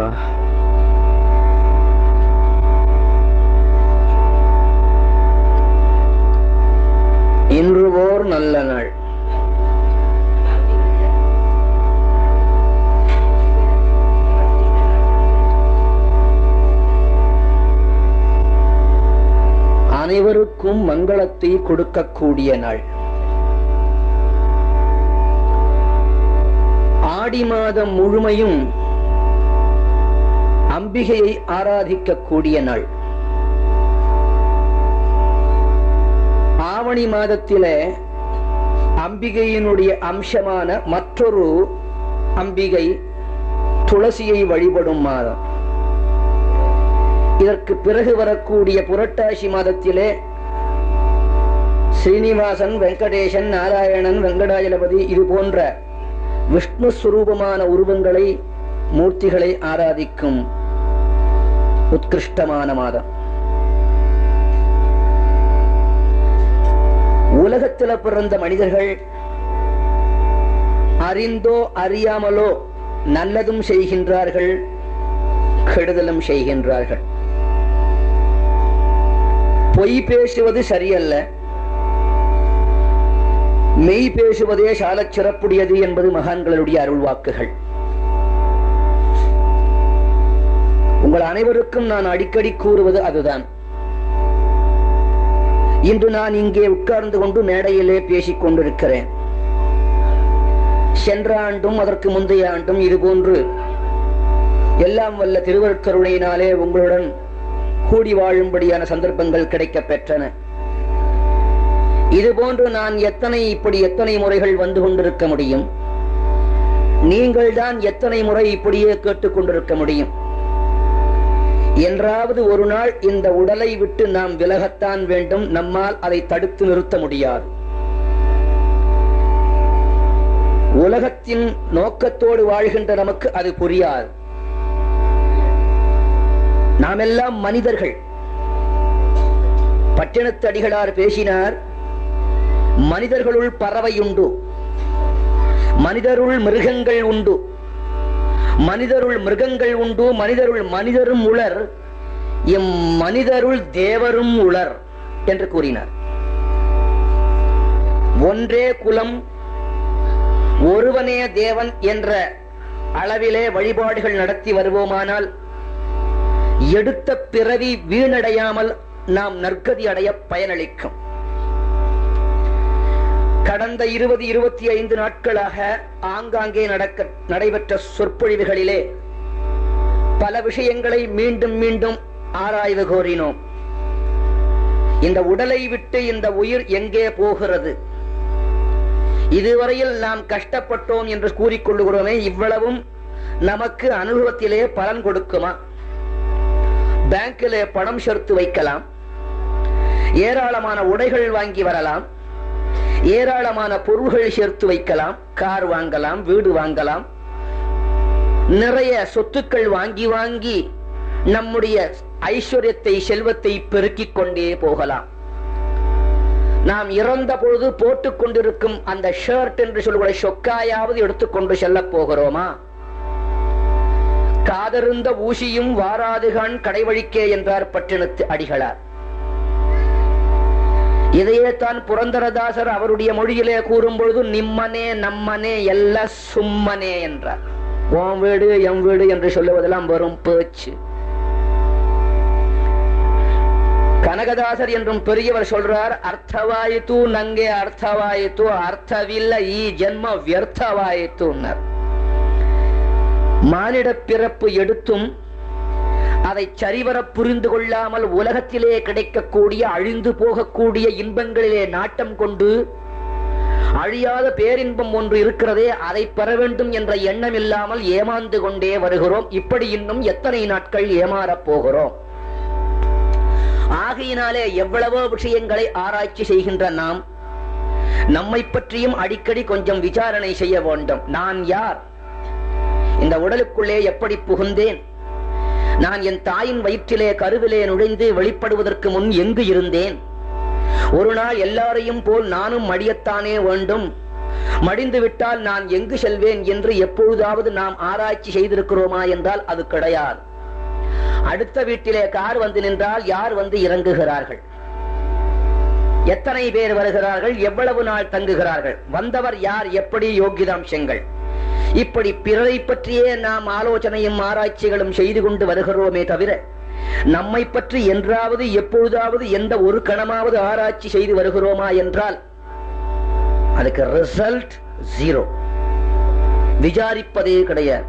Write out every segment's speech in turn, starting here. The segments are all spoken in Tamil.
இன்று ஓர் நல்ல நாள். அனைவருக்கும் மங்களத்தை கொடுக்கக்கூடிய நாள். ஆடி மாதம் முழுமையும் அம்பிகையை ஆராதிக்கக்கூடிய நாள். ஆவணி மாதத்திலே அம்பிகையினுடைய அம்சமான மற்றொரு அம்பிகை துளசியை வழிபடும் மாதம். இதற்கு பிறகு வரக்கூடிய புரட்டாசி மாதத்திலே ஸ்ரீனிவாசன், வெங்கடேசன், நாராயணன், வெங்கடாஜலபதி இது போன்ற விஷ்ணு ஸ்வரூபமான உருவங்களை, மூர்த்திகளை ஆராதிக்கும் உத்கிருஷ்டமான மாதம். உலகத்தில் பிறந்த மனிதர்கள் அறிந்தோ அறியாமலோ நல்லதும் செய்கின்றார்கள், கெடுதலும் செய்கின்றார்கள். பொய் பேசுவது சரியல்ல, மெய் பேசுவதே சாலச் சிறப்புடையது என்பது மகான்களுடைய அருள்வாக்குகள். உங்கள் அனைவருக்கும் நான் அடிக்கடி கூறுவது அதுதான். இன்று நான் இங்கே உட்கார்ந்து கொண்டு மேடையிலே பேசிக் கொண்டிருக்கிறேன். சென்ற ஆண்டும் அதற்கு முந்தைய ஆண்டும் இதுபோன்று எல்லாம் வல்ல திருவருட்கருணையினாலே உங்களுடன் கூடி வாழும்படியான சந்தர்ப்பங்கள் கிடைக்கப் பெற்றன. இதுபோன்று நான் எத்தனை முறைகள் வந்து கொண்டிருக்க முடியும்? நீங்கள் தான் எத்தனை முறை இப்படியே கேட்டுக் கொண்டிருக்க முடியும்? என்றாவது ஒரு நாள் இந்த உடலை விட்டு நாம் விலகத்தான் வேண்டும். நம்மால் அதை தடுத்து நிறுத்த முடியாது. உலகத்தின் நோக்கத்தோடு வாழ்கின்ற நமக்கு அது புரியாது. நாம் எல்லாம் மனிதர்கள். பட்டினத்து அடிகளார் பேசினார், மனிதர்களுள் பறவை உண்டு, மனிதருள் மிருகங்கள் உண்டு, மனிதருள் மிருகங்கள் உண்டு, மனிதரும் உளர், எம் மனிதருள் தேவரும் உளர் என்று கூறினார். ஒன்றே குலம், ஒருவனே தேவன் என்ற அளவிலே வழிபாடுகள் நடத்தி வருவோமானால் எடுத்த பிறவி வீணடையாமல் நாம் நற்கதி அடைய பயனளிக்கும். கடந்த 20-25 நாட்களாக ஆங்காங்கே நடைபெற்ற சொற்பொழிவுகளிலே பல விஷயங்களை மீண்டும் மீண்டும் ஆராய்வு கோரினோம். இந்த உடலை விட்டு இந்த உயிர் எங்கே போகிறது? இதுவரையில் நாம் கஷ்டப்பட்டோம் என்று கூறிக்கொள்ளுகிறோமே, இவ்வளவும் நமக்கு அனுபவத்திலே பலன் கொடுக்குமா? பேங்கிலே பணம் சேர்த்து வைக்கலாம், ஏராளமான உடைகள் வாங்கி வரலாம், ஏராளமான பொருள்கள் சேர்த்து வைக்கலாம், கார் வாங்கலாம், வீடு வாங்கலாம், நிறைய சொத்துக்கள் வாங்கி வாங்கி நம்முடைய ஐஸ்வர்யத்தை, செல்வத்தை பெருக்கிக் கொண்டே போகலாம். நாம் இறந்த பொழுது போட்டுக் கொண்டிருக்கும் அந்த ஷர்ட் என்று சொல்லுகிற சொக்காயாவது எடுத்துக்கொண்டு செல்ல போகிறோமா? காதருந்த ஊசியும் வாராதுகான் கடைவழிக்கே என்றார் பட்டினத்து அடிகளார். இதையே தான் புரந்தரதாசர் அவருடைய மொழியிலே கூறும் பொழுது நிம்மனே நம்மனே எல்ல சும்மனே என்றார். ஓம் வீடு எம் வீடு என்று சொல்லுவதெல்லாம் வரும் பேச்சு. கனகதாசர் என்றும் பெரியவர் சொல்றார், அர்த்தவாயித்து நங்கே அர்த்தவாயித்து, அர்த்தவில்ல ஈ ஜென்ம வியர்த்தவாயித்து. மானிட பிறப்பு எடுத்தும் அதை சரிவர புரிந்து கொள்ளாமல் உலகத்திலே கிடைக்கக்கூடிய அழிந்து போகக்கூடிய இன்பங்களிலே நாட்டம் கொண்டு அழியாத பேரின்பம் ஒன்று இருக்கிறதே, அதை பெற வேண்டும் என்ற எண்ணம் இல்லாமல் ஏமாந்து கொண்டே வருகிறோம். இப்படி இன்னும் எத்தனை நாட்கள் ஏமாறப் போகிறோம்? ஆகையினாலே எவ்வளவோ விஷயங்களை ஆராய்ச்சி செய்கின்ற நாம் நம்மை பற்றியும் அடிக்கடி கொஞ்சம் விசாரணை செய்ய வேண்டும். நான் யார்? இந்த உடலுக்குள்ளே எப்படி புகுந்தேன்? நான் என் தாயின் வயிற்றிலே கருவிலே நுழைந்து வெளிப்படுவதற்கு முன் எங்கு இருந்தேன்? ஒரு நாள் எல்லாரையும் போல் நானும் மடியத்தானே வேண்டும். மடிந்து விட்டால் நான் எங்கு செல்வேன் என்று எப்பொழுதாவது நாம் ஆராய்ச்சி செய்திருக்கிறோமா என்றால் அது கிடையாது. அடுத்த வீட்டிலே கார் வந்து நின்றால் யார் வந்து இறங்குகிறார்கள், எத்தனை பேர் வருகிறார்கள், எவ்வளவு நாள் தங்குகிறார்கள், வந்தவர் யார், எப்படி யோகிதாம்சங்கள், இப்படி பிறரை பற்றியே நாம் ஆலோசனையும் ஆராய்ச்சிகளும் செய்து கொண்டு வருகிறோமே தவிர நம்மை பற்றி என்றாவது எப்பொழுதாவது எந்த ஒரு கணமாவது ஆராய்ச்சி செய்து வருகிறோமா என்றால் அதுக்கு ரிசல்ட் ஜீரோ. விசாரிப்பதே கிடையாது.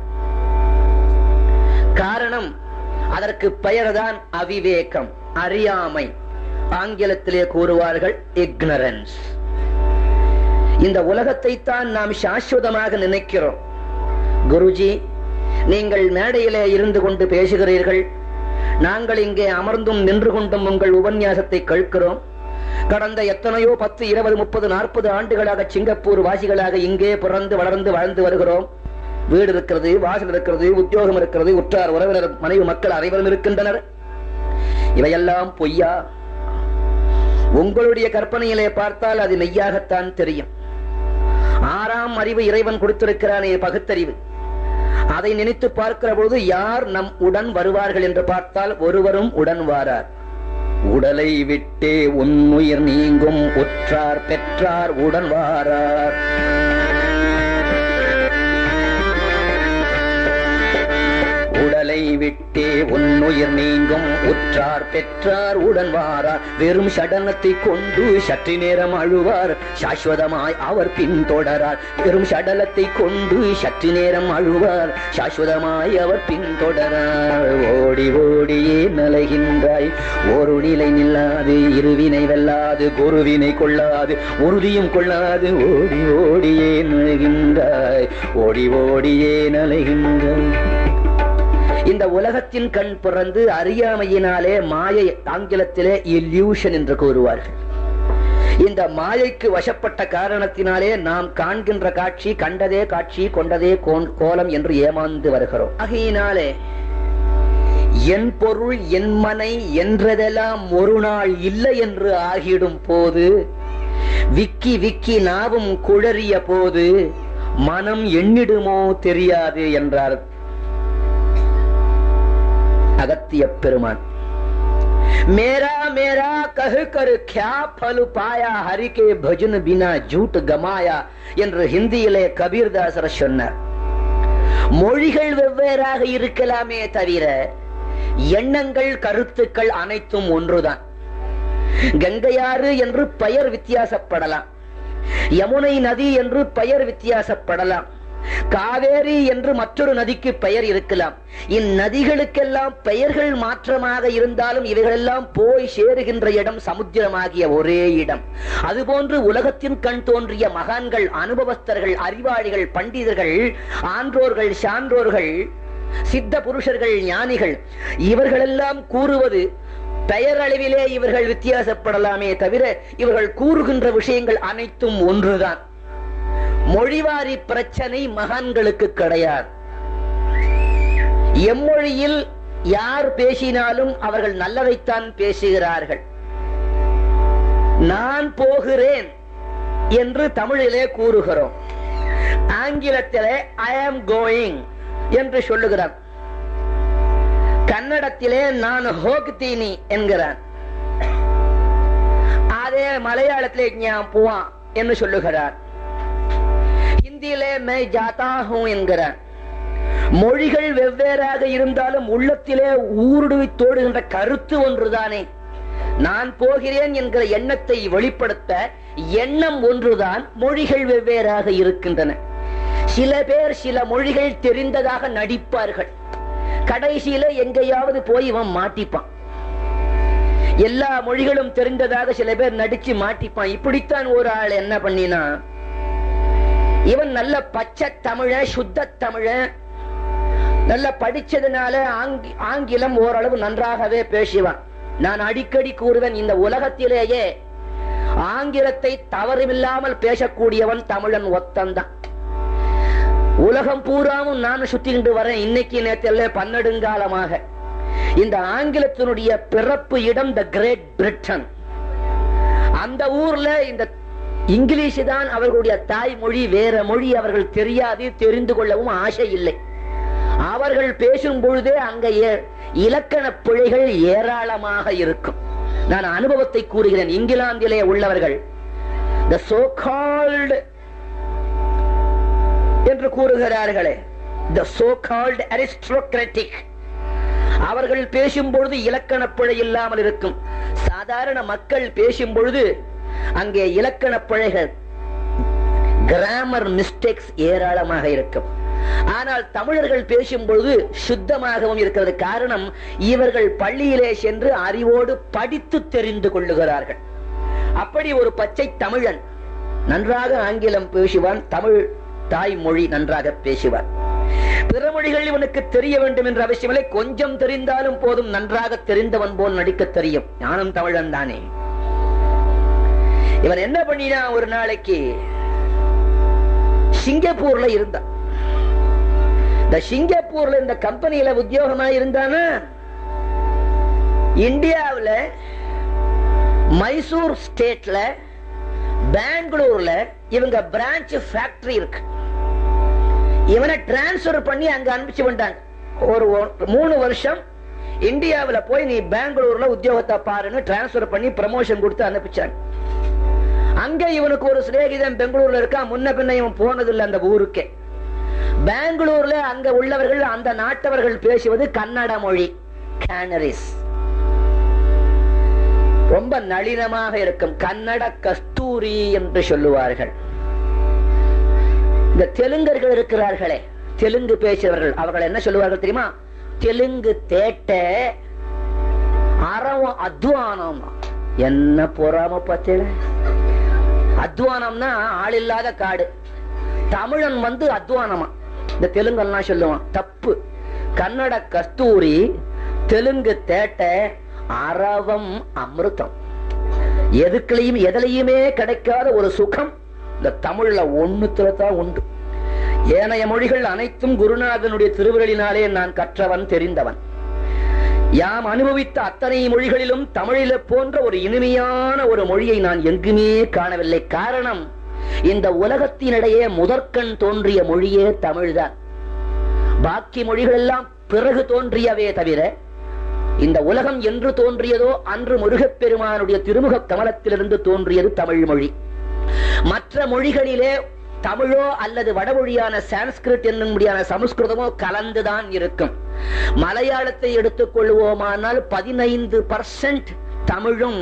காரணம், அதற்கு பெயர்தான் அவிவேகம், அறியாமை. ஆங்கிலத்திலே கூறுவார்கள் ignorance. இந்த உலகத்தை தான் நாம் சாஸ்வதமாக நினைக்கிறோம். குருஜி, நீங்கள் மேடையிலே இருந்து கொண்டு பேசுகிறீர்கள், நாங்கள் இங்கே அமர்ந்தும் நின்று கொண்டும் உங்கள் உபன்யாசத்தை கேட்கிறோம். கடந்த எத்தனையோ 10, 20, 30, 40 ஆண்டுகளாக சிங்கப்பூர் வாசிகளாக இங்கே பிறந்து வளர்ந்து வாழ்ந்து வருகிறோம். வீடு இருக்கிறது, வாசல் இருக்கிறது, உத்தியோகம் இருக்கிறது, உற்றார் உறவினர் மனைவி மக்கள் அனைவரும் இருக்கின்றனர். இவையெல்லாம் பொய்யா? உங்களுடைய கற்பனையிலே பார்த்தால் அது மெய்யாகத்தான் தெரியும். 6ஆம் அறிவு இறைவன் கொடுத்திருக்கிறானே, பகுத்தறிவு, அதை நினைத்து பார்க்கிற பொழுது யார் நம் உடன் வருவார்கள் என்று பார்த்தால் ஒருவரும் உடன் வாரார். உடலை விட்டே உன்னுயிர் நீங்கும், உற்றார் பெற்றார் உடன் வாரார். உடலை விட்டே உன்னுயிர் நீங்கும், உற்றார் பெற்றார் உடன் வாரார். வெறும் சடலத்தை கொண்டு சற்று நேரம் அழுவார், சாஸ்வதமாய் அவர் பின்தொடரார். வெறும் சடலத்தை கொண்டு சற்று நேரம் அழுவார், சாஸ்வதமாய் அவர் பின்தொடரார். ஓடி ஓடியே நலைகின்றாய், ஒரு நிலை நில்லாது, இருவினை வெல்லாது, குருவினை கொள்ளாது, உறுதியும் கொள்ளாது. ஓடி ஓடியே நலைகின்றாய், ஓடி ஓடியே நலைகின்றாய். இந்த உலகத்தின் கண் பிறந்து அறியாமையினாலே மாயை, ஆங்கிலத்திலே illusion என்று கூறுவார்கள். இந்த மாயைக்கு வசப்பட்ட காரணத்தினாலே நாம் காண்கின்ற காட்சி கண்டதே காட்சி, கொண்டதே கோலம் என்று ஏமாந்து வருகிறோம். ஆகையினாலே என் பொருள் என் மனை என்றதெல்லாம் ஒரு நாள் இல்லை என்று ஆகிடும் போது, விக்கி விக்கி நாவும் குழறிய போது மனம் எண்ணிடுமோ தெரியாது என்றார் அகத்திய பெருமான். மேரா மேரா கஹு கரு க்யா பலு பாயா, ஹரிகே பஜன் பினா ஜூட் கமாயா என்று ஹிந்தியிலே கபீர்தாசர் சொன்னார். மொழிகள் வெவ்வேறாக இருக்கலாமே தவிர எண்ணங்கள் கருத்துக்கள் அனைத்தும் ஒன்றுதான். கங்கையாறு என்று பெயர் வித்தியாசப்படலாம், யமுனை நதி என்று பெயர் வித்தியாசப்படலாம், காவேரி என்று மற்றொரு நதிக்கு பெயர் இருக்கலாம். இந்நதிகளுக்கெல்லாம் பெயர்கள் மாற்றமாக இருந்தாலும் இவைகளெல்லாம் போய் சேருகின்ற இடம் சமுத்திரமாகிய ஒரே இடம். அதுபோன்று உலகத்தின் கண் தோன்றிய மகான்கள், அனுபவஸ்தர்கள், அறிவாளிகள், பண்டிதர்கள், ஆன்றோர்கள், சான்றோர்கள், சித்த புருஷர்கள், ஞானிகள், இவர்களெல்லாம் கூறுவது பெயரளவிலே இவர்கள் வித்தியாசப்படலாமே தவிர இவர்கள் கூறுகின்ற விஷயங்கள் அனைத்தும் ஒன்றுதான். மொழிவாரி பிரச்சனை மகான்களுக்கு கிடையாது. எம்மொழியில் யார் பேசினாலும் அவர்கள் நல்லதைத்தான் பேசுகிறார்கள். நான் போகிறேன் என்று தமிழிலே கூறுகிறோம், ஆங்கிலத்திலே I am going என்று சொல்லுகிறான், கன்னடத்திலே நான் ஹோக்தீனி என்கிறான், அதே மலையாளத்திலே ஞான் புவான் என்று சொல்லுகிறார், ஹிந்தியிலே மை ஜாதா ஹூ என்கிறார். மொழிகள் வெவ்வேறாக இருந்தாலும் உள்ளத்திலே ஊடுருவி தோடுகின்ற கருத்து ஒன்றுதானே. நான் போகிறேன் என்கிற எண்ணத்தை வெளிப்படுத்த எண்ணம் ஒன்றுதான். மொழிகள் வெவ்வேறாக இருக்கின்றன. சில பேர் சில மொழிகள் தெரிந்ததாக நடிப்பார்கள், கடைசியில எங்கேயாவது போய் இவன் மாட்டிப்பான். எல்லா மொழிகளும் தெரிந்ததாக சில பேர் நடிச்சு மாட்டிப்பான். இப்படித்தான் ஒரு ஆள் என்ன பண்ணினா, இவன் நல்ல பச்சை தமிழ, சுத்த தமிழ, நல்ல படிச்சதுனால ஆங்கிலம் ஓரளவு நன்றாகவே பேசுவான். நான் அடிக்கடி கூறுவேன், இந்த உலகத்திலேயே ஆங்கிலத்தை தவறில்லாமல் பேசக்கூடியவன் தமிழன் ஒத்தந்தான். உலகம் பூராவும் நான் சுத்திக்கிட்டு வரேன், இன்னைக்கு நேரத்தில் பன்னெடுங்காலமாக. இந்த ஆங்கிலத்தினுடைய பிறப்பு இடம் த கிரேட் பிரிட்டன். அந்த ஊர்ல இந்த இங்கிலீஷ் தான் அவர்களுடைய தாய்மொழி, வேற மொழி அவர்கள் தெரியாது, தெரிந்து கொள்ளவும் ஆசை இல்லை. அவர்கள் பேசும் பொழுதே அங்க இலக்கண பிழைகள் ஏராளமாக இருக்கும். நான் அனுபவத்தை கூறுகிறேன். இங்கிலாந்திலே உள்ளவர்கள் the so called என்று கூறுகிறார்களே, the so called aristocratic, அவர்கள் பேசும் பொழுது இலக்கண பிழை இல்லாமல் இருக்கும். சாதாரண மக்கள் பேசும் பொழுது அங்கே இலக்கண பிழைகள், கிராமர் மிஸ்டேக்ஸ் ஏராளமாக இருக்கும். ஆனால் தமிழர்கள் பேசும் பொழுது சுத்தமாகவும் இருக்கிறது. காரணம், இவர்கள் பள்ளியிலே சென்று அறிவோடு படித்து தெரிந்து கொள்ளுகிறார்கள். அப்படி ஒரு பச்சை தமிழன் நன்றாக ஆங்கிலம் பேசுவான், தமிழ் தாய்மொழி நன்றாக பேசுவான். பிற மொழிகள் இவனுக்கு தெரிய வேண்டும் என்ற அவசியமில்லை, கொஞ்சம் தெரிந்தாலும் போதும், நன்றாக தெரிந்தவன் போல் நடிக்க தெரியும். ஞானம் தமிழன் தானே. இவன் என்ன பண்ணினா, ஒரு நாளைக்கு சிங்கப்பூர்ல இருந்தான். இந்த சிங்கப்பூர்ல இந்த கம்பெனியில உத்தியோகமா இருந்தானா, இந்தியாவில் மைசூர் ஸ்டேட்ல பெங்களூர்ல இவங்க பிரான்ச் ஃபேக்டரி இருக்கு. இவனை டிரான்ஸ்பர் பண்ணி அங்க அனுப்பிச்சு வந்தாங்க. ஒரு 3 வருஷம் இந்தியாவில் போய் நீ பெங்களூர்ல உத்தியோகத்தை பாருன்னு டிரான்ஸ்பர் பண்ணி ப்ரமோஷன் கொடுத்து அனுப்பிச்சாங்க. அங்க இவனுக்கு ஒரு சிநேகிதன் பெங்களூர்ல இருக்கா. முன்ன பின்ன இவன் போனதில்லை அந்த ஊருக்கே. பெங்களூர்ல அங்க உள்ளவர்கள், அந்த நாட்டவர்கள் பேசுவது கன்னட மொழி, கேனரிஸ். ரொம்ப நளினமாக இருக்கும். கன்னட கஸ்தூரி என்று சொல்லுவார்கள். இந்த தெலுங்கர்கள் இருக்கிறார்களே, தெலுங்கு பேசுறவர்கள், அவர்கள் என்ன சொல்லுவார்கள் தெரியுமா? தெலுங்கு தேட்ட அறவம் அத்வானம். என்ன பொறாம பத்தில. அத்வானம்னா ஆள் இல்லாத காடு. தமிழன் வந்து அத்வானமா. இந்த தெலுங்கெல்லாம் சொல்லுவான். தப்பு. கன்னட கஸ்தூரி, தெலுங்கு தேட்ட, அரவம் அமிர்தம். எதுலையுமே கிடைக்காத ஒரு சுகம் இந்த தமிழ்ல ஒண்ணுத்துலதான் உண்டு. ஏனைய மொழிகள் அனைத்தும் குருநாதனுடைய திருவிரலினாலே நான் கற்றவன், தெரிந்தவன். யாம் அனுபவித்த அத்தனை மொழிகளிலும் தமிழில போன்ற ஒரு இனிமையான ஒரு மொழியை நான் எங்குமே காணவில்லை. காரணம், இந்த உலகத்தினிடையே முதற்கண் தோன்றிய மொழியே தமிழ்தான். பாக்கி மொழிகள் எல்லாம் பிறகு தோன்றியவே தவிர, இந்த உலகம் என்று தோன்றியதோ அன்று முருகப்பெருமானுடைய திருமுக கமலத்திலிருந்து தோன்றியது தமிழ் மொழி. மற்ற மொழிகளிலே தமிழோ அல்லது வடமொழியான சான்ஸ்கிரிட் என்னும்படியான சமஸ்கிருதமோ கலந்துதான் இருக்கும். மலையாளத்தை எடுத்துக் கொள்வோமானால் 15% தமிழும்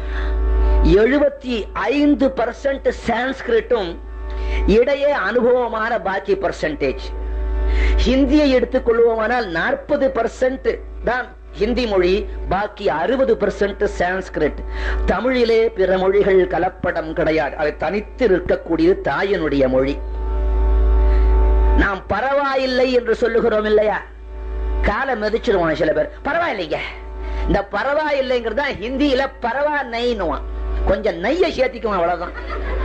75% சான்ஸ்கிரிட்டும் இடையே அனுபவமான பாக்கி பர்சன்டேஜ். ஹிந்தியை எடுத்துக் கொள்வோமானால் 40% தான் ஹிந்தி மொழி, பாக்கி 60% சான்ஸ்கிரிட். தமிழிலே பிற மொழிகள் கலப்படம் கிடையாது. அதை தனித்து இருக்கக்கூடியது தாயனுடைய மொழி. நாம் பரவாயில்லை என்று சொல்லுகிறோம் இல்லையா? காலை மிதிச்சிருவான் சில பேர். பரவாயில்லைங்க, இந்த பரவாயில்லைங்கிறதா ஹிந்தியில பரவா நெய்னுவான். கொஞ்சம் நெய்ய சேர்த்திக்குவான், அவ்வளவுதான்.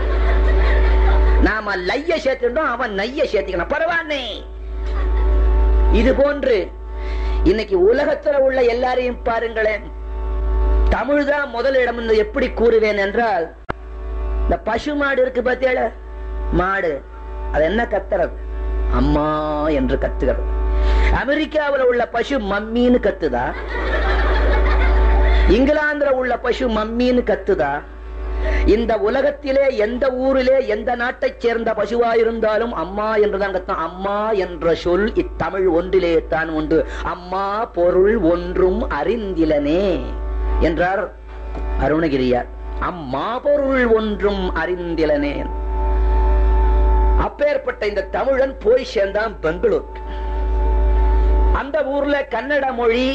நாம லைய சேர்த்துட்டோம், அவன் நெய்ய சேர்த்திக்கணும். பரவா நெய். இது போன்று இன்னைக்கு உலகத்துல உள்ள எல்லாரையும் பாருங்களேன், தமிழ் தான் முதல் இடம் என்று எப்படி கூறுவேன் என்றால், இந்த பசு மாடு இருக்கு பார்த்தேல, மாடு அது என்ன கத்துறது? அம்மா என்று கத்துகிறது. அமெரிக்காவில் உள்ள பசு மம்மின்னு கத்துதா? இங்கிலாந்துல உள்ள பசு மம்மின்னு கத்துதா? இந்த உலகத்திலே எந்த ஊரிலே எந்த நாட்டை சேர்ந்த பசுவாயிருந்தாலும் அம்மா என்றுதான் கத்தும். அம்மா என்ற சொல் இத்தமிழ் ஒன்றிலே தான் உண்டு. அம்மா பொருள் ஒன்றும் அறிந்திலனே என்றார் அருணகிரியார். அம்மா பொருள் ஒன்றும் அறிந்திலனே. அப்பேற்பட்ட இந்த தமிழன் போய் சேர்ந்தான் பெங்களூர். அந்த ஊர்ல கன்னட மொழி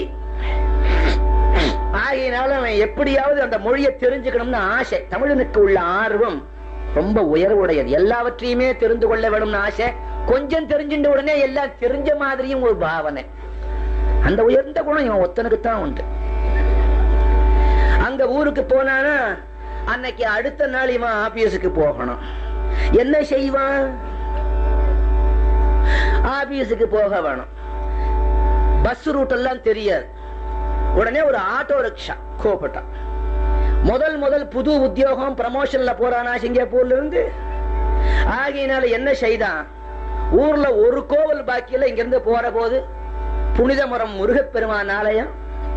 ஆகினாலும் அவன் எப்படியாவது அந்த மொழியை தெரிஞ்சுக்கணும்னு ஆசை. தமிழனுக்கு உள்ள ஆர்வம் ரொம்ப உயர்வுடையது. எல்லாவற்றையுமே தெரிந்து கொள்ள வேணும்னு ஆசை. கொஞ்சம் தெரிஞ்சின்ற உடனே எல்லாம் தெரிஞ்ச மாதிரியும் ஒரு பாவனை. அந்த உயர்ந்த குணம் இவன் ஒத்தனுக்குத்தான் உண்டு. அங்க ஊருக்கு போனானா அன்னைக்கு அடுத்த நாள் இவன் ஆபீஸுக்கு போகணும். என்ன செய்வான்? ஆபீஸுக்கு போக வேணும். பஸ் ரூட் எல்லாம் தெரியாது. உடனே ஒரு ஆட்டோ ரிக்ஷா கூப்பிட்டான். முதல் புது உத்தியோகம் ப்ரமோஷன்ல போறானா சிங்கப்பூர்ல இருந்து. ஆகையினால என்ன செய்தான், ஊர்ல ஒரு கோவில் பாக்கியில இங்கிருந்து போற போது புனிதமரம் முருகப்பெருமான் ஆலயம்,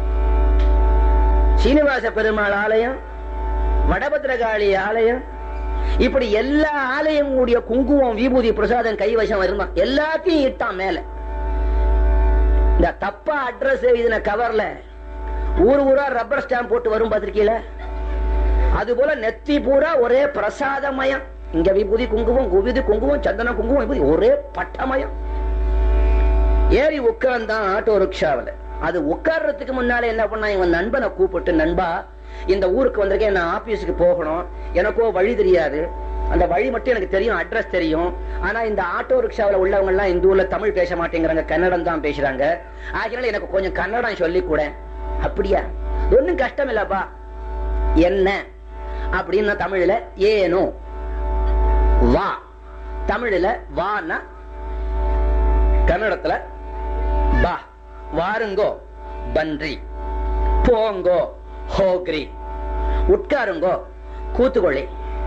சீனிவாச பெருமாள் ஆலயம், வடபத்ரகாளி ஆலயம், இப்படி எல்லா ஆலயம் கூடிய குங்குமம் விபூதி பிரசாதம் கைவசம் இருந்தான். எல்லாத்தையும் இட்டான் மேல. இந்த தப்பா அட்ரஸ் எழுதின கவர்ல ஊரா ரப்பர் ஸ்டாம்ப் போட்டு வரும் பாத்திருக்கீல, அது போல நெத்தி பூரா ஒரே பிரசாதமயம். இங்க விபூதி குங்குமம், விபூதி குங்குமம், சந்தன குங்குமம், விபூதி ஒரே பட்டமயம். ஏறி உட்கார்ந்தான் ஆட்டோ ரிக்ஷாவில. அது உட்கார்றதுக்கு முன்னாலே என்ன பண்ணா, இவன் நண்பனை கூப்பிட்டு, நண்பா இந்த ஊருக்கு வந்திருக்கேன், நான் ஆபீஸுக்கு போகணும், எனக்கோ வழி தெரியாது, அந்த வழி மட்டும் எனக்கு தெரியும், அட்ரஸ் தெரியும். ஆனா இந்த ஆட்டோ ரிக்ஷாவில உள்ளவங்க எல்லாம் இந்த ஊர்ல தமிழ் பேச மாட்டேங்கிறாங்க, கன்னடம் தான் பேசுறாங்க. ஆகினால எனக்கு கொஞ்சம் கன்னடம் சொல்லி கூட. அப்படியா, ஒன்னும் கஷ்டம் இல்லப்பா. என்ன அப்படின்னா தமிழ்ல ஏனோ வா, தமிழ்ல வானா, கன்னடத்துல பா. வாருங்கோ பன்றி, போங்கோ ஹோக்ரி, உட்காருங்கோ கூத்துக்கொள்ளி,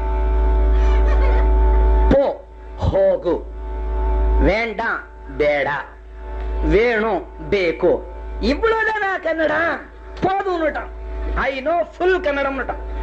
போ ஹோகு, வேண்டாம் பேடா, வேணும் பேக்கோ. இவ்வளவுதானா கன்னடா? போதும். I know full Kannada.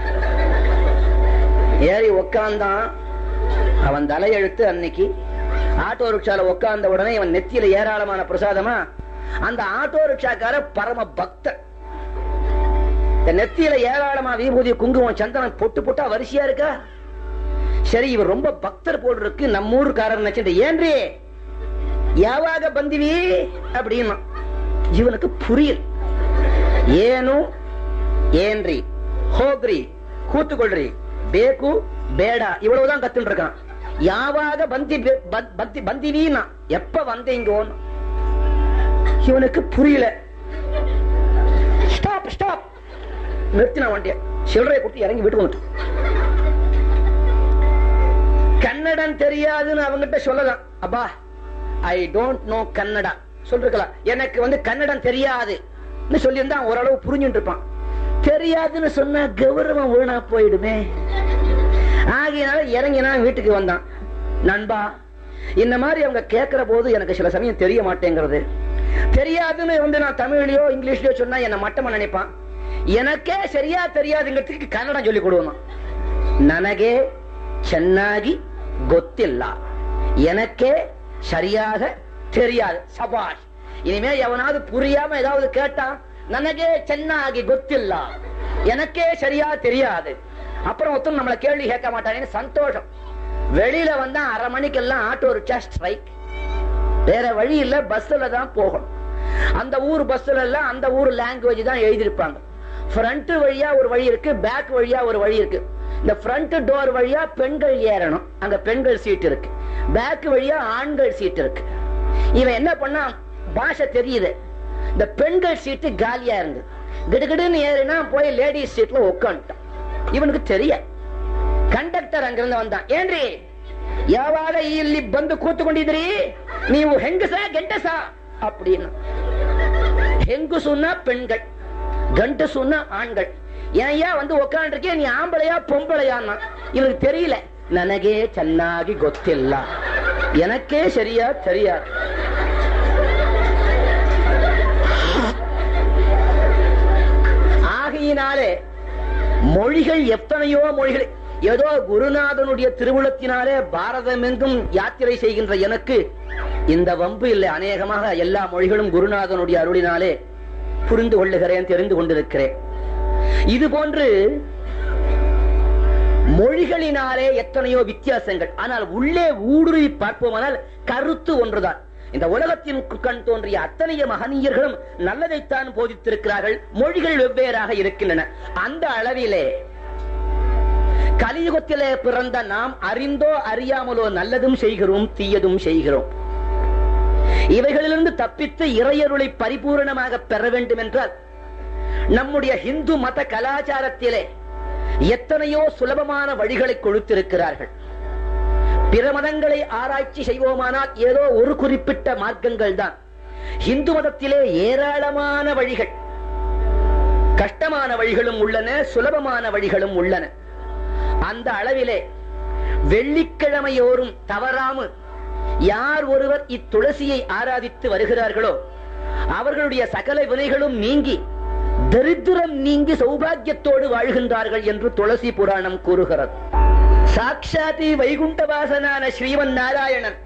ஏறி உட்கார்ந்தான். அவன் தலையெழுத்து அன்னைக்கு ஆட்டோ ரிக்ஷால உட்கார்ந்த உடனே இவன் நெத்தியில ஏராளமான பிரசாதமா. அந்த ஆட்டோ ரிக்ஷாக்கார பரம பக்தர். நெத்தியில ஏராளமா விபூதி குங்குமம் சந்தனம் பொட்டு பொட்டா வரிசையா இருக்கா. சரி, இவர் ரொம்ப பக்தர் போல் இருக்கு, நம்ம ஊருக்காரர் நினைச்சிட்டு, ஏன்றி யாவாக பந்திவி அப்படின்னா இவனுக்கு புரியல். ஏனு ஏன்றி, ஹோக்ரி கூத்துக்கொள்றி, பேக்கு பேடா, இவ்வளவுதான் கத்துட்டு இருக்கான். யாவாக பந்திவினா எப்ப வந்தீங்கோன்னு இவனுக்கு புரியல. ஸ்டாப் ஸ்டாப், நிறுத்தினா வண்டிய, சில்லறையை கொடுத்து இறங்கி விட்டு வந்துட்டு. கன்னடம் தெரியாதுன்னு அவங்கிட்ட சொல்லலாம். அப்பா ஐ டோன்ட் நோ கன்னடா சொல்லிருக்கலாம். எனக்கு கன்னடம் தெரியாது சொல்லியிருந்தா ஓரளவு புரிஞ்சுட்டு இருப்பான். தெரியாதுன்னு சொன்னா கௌரவம் வீணா போயிடுமே. ஆகையினால இறங்கினா வீட்டுக்கு வந்தான். நண்பா, இந்த மாதிரி அவங்க கேட்கிற போது எனக்கு சில சமயம் தெரிய மாட்டேங்கிறது. தெரியாதுன்னு நான் தமிழ்லயோ இங்கிலீஷ்லயோ சொன்னா என்ன மட்டமா நினைப்பான். எனக்கே சரியா தெரியாதுங்கிறதுக்கு கன்னடம் சொல்லி கொடுவான். நனகே சென்னாகி ಗೊತ್ತಿಲ್ಲ, எனக்கே சரியாக தெரியாது. சபாஷ். இனிமே எவனாவது புரியாம ஏதாவது கேட்டா, நனகே சென்னாகி ಗೊತ್ತಿಲ್ಲ, எனக்கே சரியா தெரியாது, அப்புறம் ஒருத்தர் நம்மளை கேள்வி கேட்க மாட்டானேன்னு சந்தோஷம். வெளியில வந்தா அரை மணிக்கெல்லாம் ஆட்டோ ரிக்ஷா ஸ்ட்ரைக். வேற வழி இல்ல, பஸ்ல தான் போகணும். அந்த ஊர் பஸ்ல எல்லாம் அந்த ஊர் லாங்குவேஜ் தான் எழுதியிருப்பாங்க. ஃப்ரண்ட் வழியா ஒரு வழி இருக்கு, பேக் வழியா ஒரு வழி இருக்கு. இந்த ஃப்ரண்ட் டோர் வழியா பெண்கள் ஏறணும், அங்க பெண்கள் சீட் இருக்கு. பேக் வழியா ஆண்கள் சீட் இருக்கு. இவன் என்ன பண்ணா, பாஷை தெரியுது, இந்த பெண்கள் சீட்டு காலியா இருந்து கிடுகிடுன்னு ஏறினா போய் லேடிஸ் சீட்ல உட்காந்துட்டான். இவனுக்கு தெரிய. ಕಂಡಕ್ಟರ್ ಅಂಗಿಂದ ಬಂದ, ಏನ್ರಿ ಯಾವಾಗ ಇಲ್ಲಿ ಬಂದು ಕೂತ್ಕೊಂಡಿದ್ರಿ ನೀವು, ಹೆಂಗಸ ಗಂಡಸ அப்படின்னு. ಹೆಂಗಸುன்னா பெண்கள், கண்டசுன்னா ஆண்கள். ஏன்யா வந்து உட்காந்துருக்கே, நீ ஆம்பளையா பொம்பளையான்னா இவனுக்கு தெரியல. ನನಗೆ ಚೆನ್ನಾಗಿ ಗೊತ್ತಿಲ್ಲ, எனக்கே சரியா தெரியாது. ஆகையினாலே மொழிகள் எத்தனையோ மொழிகள். ஏதோ குருநாதனுடைய திருவுளத்தினாலே பாரதம் எங்கும் யாத்திரை செய்கின்ற எனக்கு இந்த வம்பு இல்லை. அநேகமாக எல்லா மொழிகளும் குருநாதனுடைய அருளினாலே புரிந்து கொள்ளுகிறேன், தெரிந்து கொண்டிருக்கிறேன். இது போன்று மொழிகளினாலே எத்தனையோ வித்தியாசங்கள். ஆனால் உள்ளே ஊடுருவி பார்ப்போமானால் கருத்து ஒன்றுதான். இந்த உலகத்தின் கண் தோன்றிய அத்தனைய மகனீயர்களும் நல்லதைத்தான் போதித்திருக்கிறார்கள். மொழிகள் வெவ்வேறாக இருக்கின்றன. அந்த அளவிலே கலியுகத்திலே பிறந்த நாம் அறிந்தோ அறியாமலோ நல்லதும் செய்கிறோம், தீயதும் செய்கிறோம். இவைகளிலிருந்து தப்பித்து இறையருளை பரிபூரணமாக பெற வேண்டும் என்றால் நம்முடைய இந்து மத கலாச்சாரத்திலே எத்தனையோ சுலபமான வழிகளை கொடுத்திருக்கிறார்கள். பிற மதங்களை ஆராய்ச்சி செய்வோமானால் ஏதோ ஒரு குறிப்பிட்ட மார்க்கங்கள் தான். இந்து மதத்திலே ஏராளமான வழிகள். கஷ்டமான வழிகளும் உள்ளன, சுலபமான வழிகளும் உள்ளன. அந்த அளவிலே வெள்ளிக்கிழமையோரும் தவறாமல் யார் ஒருவர் இத்துளசியை ஆராதித்து வருகிறார்களோ அவர்களுடைய சகல வினைகளும் நீங்கி தரித்திரம் நீங்கி சௌபாகியத்தோடு வாழ்கின்றார்கள் என்று துளசி புராணம் கூறுகிறது. சாட்சாதி வைகுண்டவாசனான ஸ்ரீமன் நாராயணன்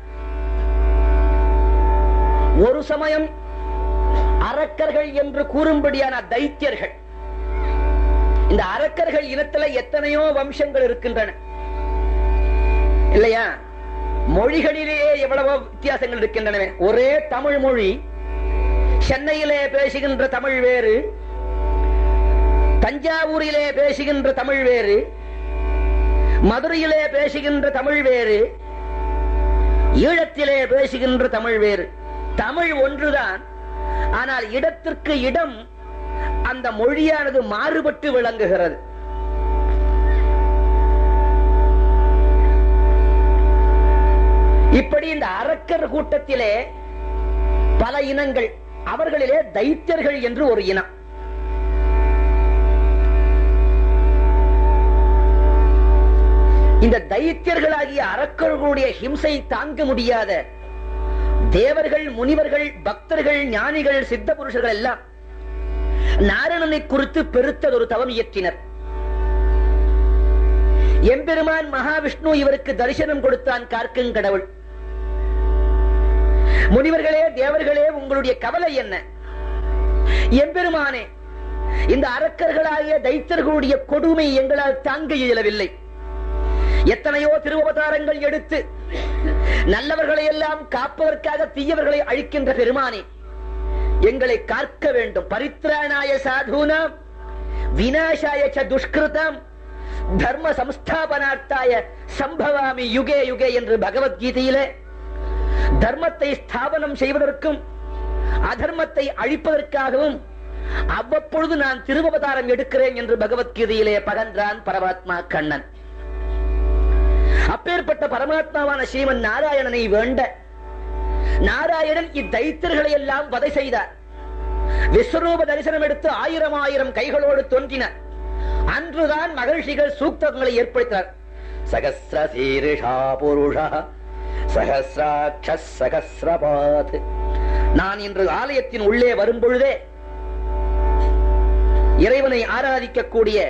ஒரு சமயம் அரக்கர்கள் என்று கூறும்படியான தைத்தியர்கள், இந்த அரக்கர்கள் இனத்துல எத்தனையோ வம்சங்கள் இருக்கின்றன இல்லையா? மொழிகளிலேயே எவ்வளவோ வித்தியாசங்கள் இருக்கின்றன. ஒரே தமிழ் மொழி, சென்னையிலே பேசுகின்ற தமிழ் வேறு, தஞ்சாவூரிலே பேசுகின்ற தமிழ் வேறு, மதுரையிலே பேசுகின்ற தமிழ் வேறு, ஈழத்திலே பேசுகின்ற தமிழ் வேறு. தமிழ் ஒன்றுதான், ஆனால் இடத்திற்கு இடம் அந்த மொழியானது மாறுபட்டு விளங்குகிறது. இப்படி இந்த அரக்கர் கூட்டத்திலே பல இனங்கள், அவர்களிலே தைத்தியர்கள் என்று ஒரு இனம். இந்த தைத்தியர்களாகிய அரக்கர்களுடைய ஹிம்சை தாங்க முடியாத தேவர்கள், முனிவர்கள், பக்தர்கள், ஞானிகள், சித்த புருஷர்கள் எல்லாம் நாராயணனை குறித்து பெருத்ததொரு தவம் இயற்றினர். எம்பெருமான் மகாவிஷ்ணு இவருக்கு தரிசனம் கொடுத்தான். கார்க்கும் கடவுள், முனிவர்களே, தேவர்களே, உங்களுடைய கவலை என்ன? எம்பெருமானே, இந்த அரக்கர்களாகிய தைத்தர்களுடைய கொடுமை எங்களால் தாங்க இயலவில்லை. எத்தனையோ திருவவதாரங்கள் எடுத்து நல்லவர்களை எல்லாம் காப்பதற்காக தீயவர்களை அழிக்கின்ற பெருமானே, எங்களை காக்க வேண்டும். பரித்ராணாய சாதுனாம் விநாசாய ச துஷ்கிருதம் தர்ம சம்ஸ்தாபனார்த்தாய சம்பவாமி யுகே யுகே என்று பகவத்கீதையிலே தர்மத்தை ஸ்தாபனம் செய்வதற்கும் அதர்மத்தை அழிப்பதற்காகவும் அவ்வப்பொழுது நான் திருவவதாரம் எடுக்கிறேன் என்று பகவத்கீதையிலே பகன்றான் பரமாத்மா கண்ணன். அப்பேற்பட்ட பரமாத்மாவான ஸ்ரீமன் நாராயணனை வேண்ட நாராயணன் இத்தைத்தியர்களை எல்லாம் வதை செய்தார். விஸ்வரூப தரிசனம் எடுத்து 1000 கைகளோடு தோன்றினார். அன்றுதான் மகர்ஷிகள் சூக்தங்களை ஏற்படுத்தினார். சகஸ்ரசீரிஷா புருஷா சகஸ்ராட்சஸ் சகஸ்ரபாத். நான் இன்று ஆலயத்தின் உள்ளே வரும் பொழுதே இறைவனை ஆராதிக்கக்கூடிய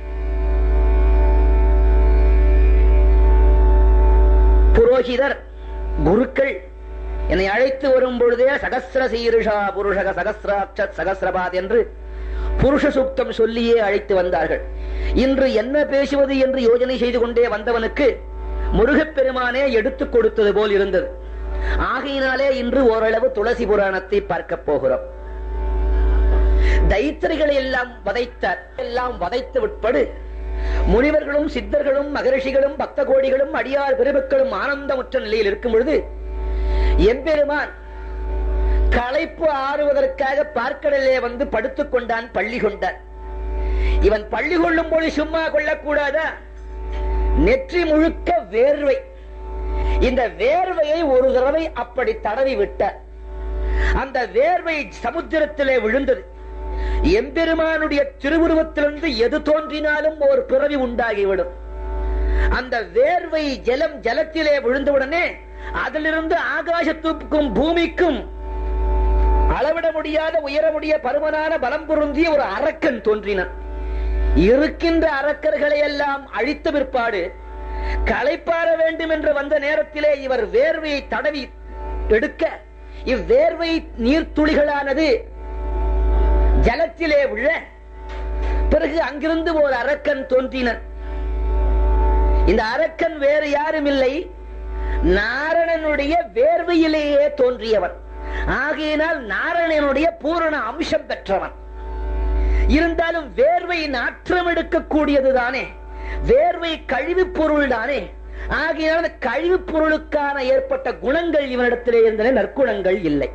புரோகிதர், குருக்கள் என்னை அழைத்து வரும் பொழுதே சகஸ்ரசீரிஷா புருஷக சகஸ்ராட்சஸ் சகஸ்ரபாத் என்று புருஷ சூக்தம் சொல்லியே அழைத்து வந்தார்கள். இன்று என்ன பேசுவது என்று யோசனை செய்து கொண்டே வந்தவனுக்கு முருகப்பெருமானே எடுத்துக் கொடுத்தது போல் இருந்தது. ஆகையினாலே இன்று ஓரளவு துளசி புராணத்தை பார்க்க போகிறோம். தைத்திரிகளை எல்லாம் வதைத்தார். எல்லாம் வதைத்து விட்படு முனிவர்களும் சித்தர்களும் மகரிஷிகளும் பக்த கோடிகளும் அடியார் பெருமக்களும் ஆனந்தமுற்ற நிலையில் இருக்கும் பொழுது எம்பெருமான் களைப்பு ஆறுவதற்காக பார்க்கடலே வந்து படுத்துக் கொண்டான், பள்ளி கொண்டான். இவன் பள்ளி கொள்ளும் போது சும்மா கொள்ளக்கூடாதா? நெற்றி முழுக்க வேர்வை. இந்த வேர்வையை ஒரு தடவை அப்படி தடவி விட்டார். அந்த வேர்வை சமுத்திரத்திலே விழுந்தது. எம்பெருமானுடைய திருவுருவத்திலிருந்து எது தோன்றினாலும் ஒரு பிறவி உண்டாகிவிடும். அந்த வேர்வை ஜலத்திலே விழுந்தவுடனே அதிலிருந்து ஆகாசத்துக்கும் பூமிக்கும் அளவிட முடியாத உயர முடிய பருமனான பலம் பொருந்திய ஒரு அரக்கன் தோன்றினான். இருக்கின்ற அரக்கர்களை எல்லாம் அழித்த பிற்பாடு களைப்பாற வேண்டும் என்று வந்த நேரத்திலே இவர் வேர்வையை தடவி எடுக்க இவ்வேர்வை நீர்த்துளிகளானது ஜலத்திலே விழ பிறகு அங்கிருந்து ஒரு அரக்கன் தோன்றினான். இந்த அரக்கன் வேறு யாரும் இல்லை, நாரணனுடைய வேர்வையிலேயே தோன்றியவன். ஆகையினால் நாரணனுடைய பூரண அம்சம் பெற்றவன். இருந்தாலும் வேர்வை நாற்றம் எடுக்கக்கூடியதுதானே, வேர்வை கழிவு பொருள் தானே. ஆகையினால் கழிவு பொருளுக்கான ஏற்பட்ட குணங்கள் இவனிடத்திலே இருந்தன, நற்குணங்கள் இல்லை.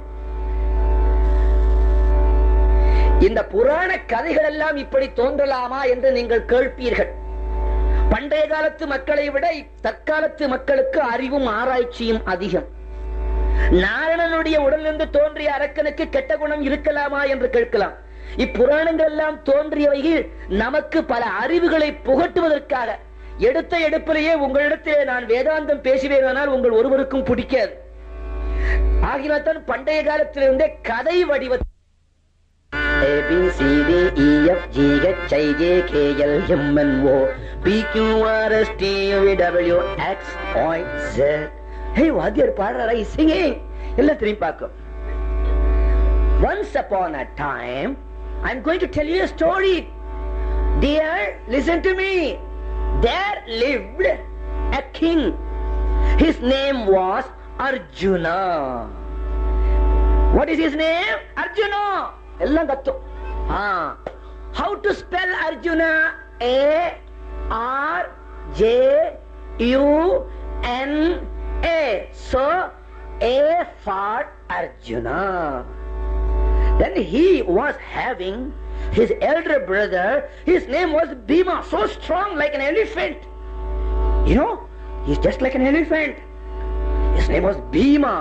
இந்த புராண கதைகள் எல்லாம் இப்படி தோன்றலாமா என்று நீங்கள் கேட்பீர்கள். பண்டைய காலத்து மக்களை விட தற்காலத்து மக்களுக்கு அறிவும் ஆராய்ச்சியும் அதிகம். நாரணனுடைய உடலிலிருந்து தோன்றிய அரக்கனுக்கு கெட்ட குணம் இருக்கலாமா என்று கேட்கலாம். இப்புராணங்கள் எல்லாம் தோன்றியவைகள் நமக்கு பல அறிவுகளை புகட்டுவதற்காக. எடுத்த எடுப்பிலேயே உங்களிடத்திலே நான் வேதாந்தம் பேசுவேனால் உங்கள் ஒருவருக்கும் பிடிக்காது. ஆகியவற்றால் பண்டைய காலத்திலிருந்தே கதை வடிவ எல்லாத்தையும் பார்க்கும். Once upon a time, I'm going to tell you a story. Dear, listen to me. There lived a king. His name was Arjuna. What is his name? Arjuna. Ellam gattu. How to spell Arjuna? A-R-J-U-N-A. So, A for Arjuna. Then he was having his elder brother. His name was Bhima, so strong like an elephant. You know, he's just like an elephant. His name was Bhima.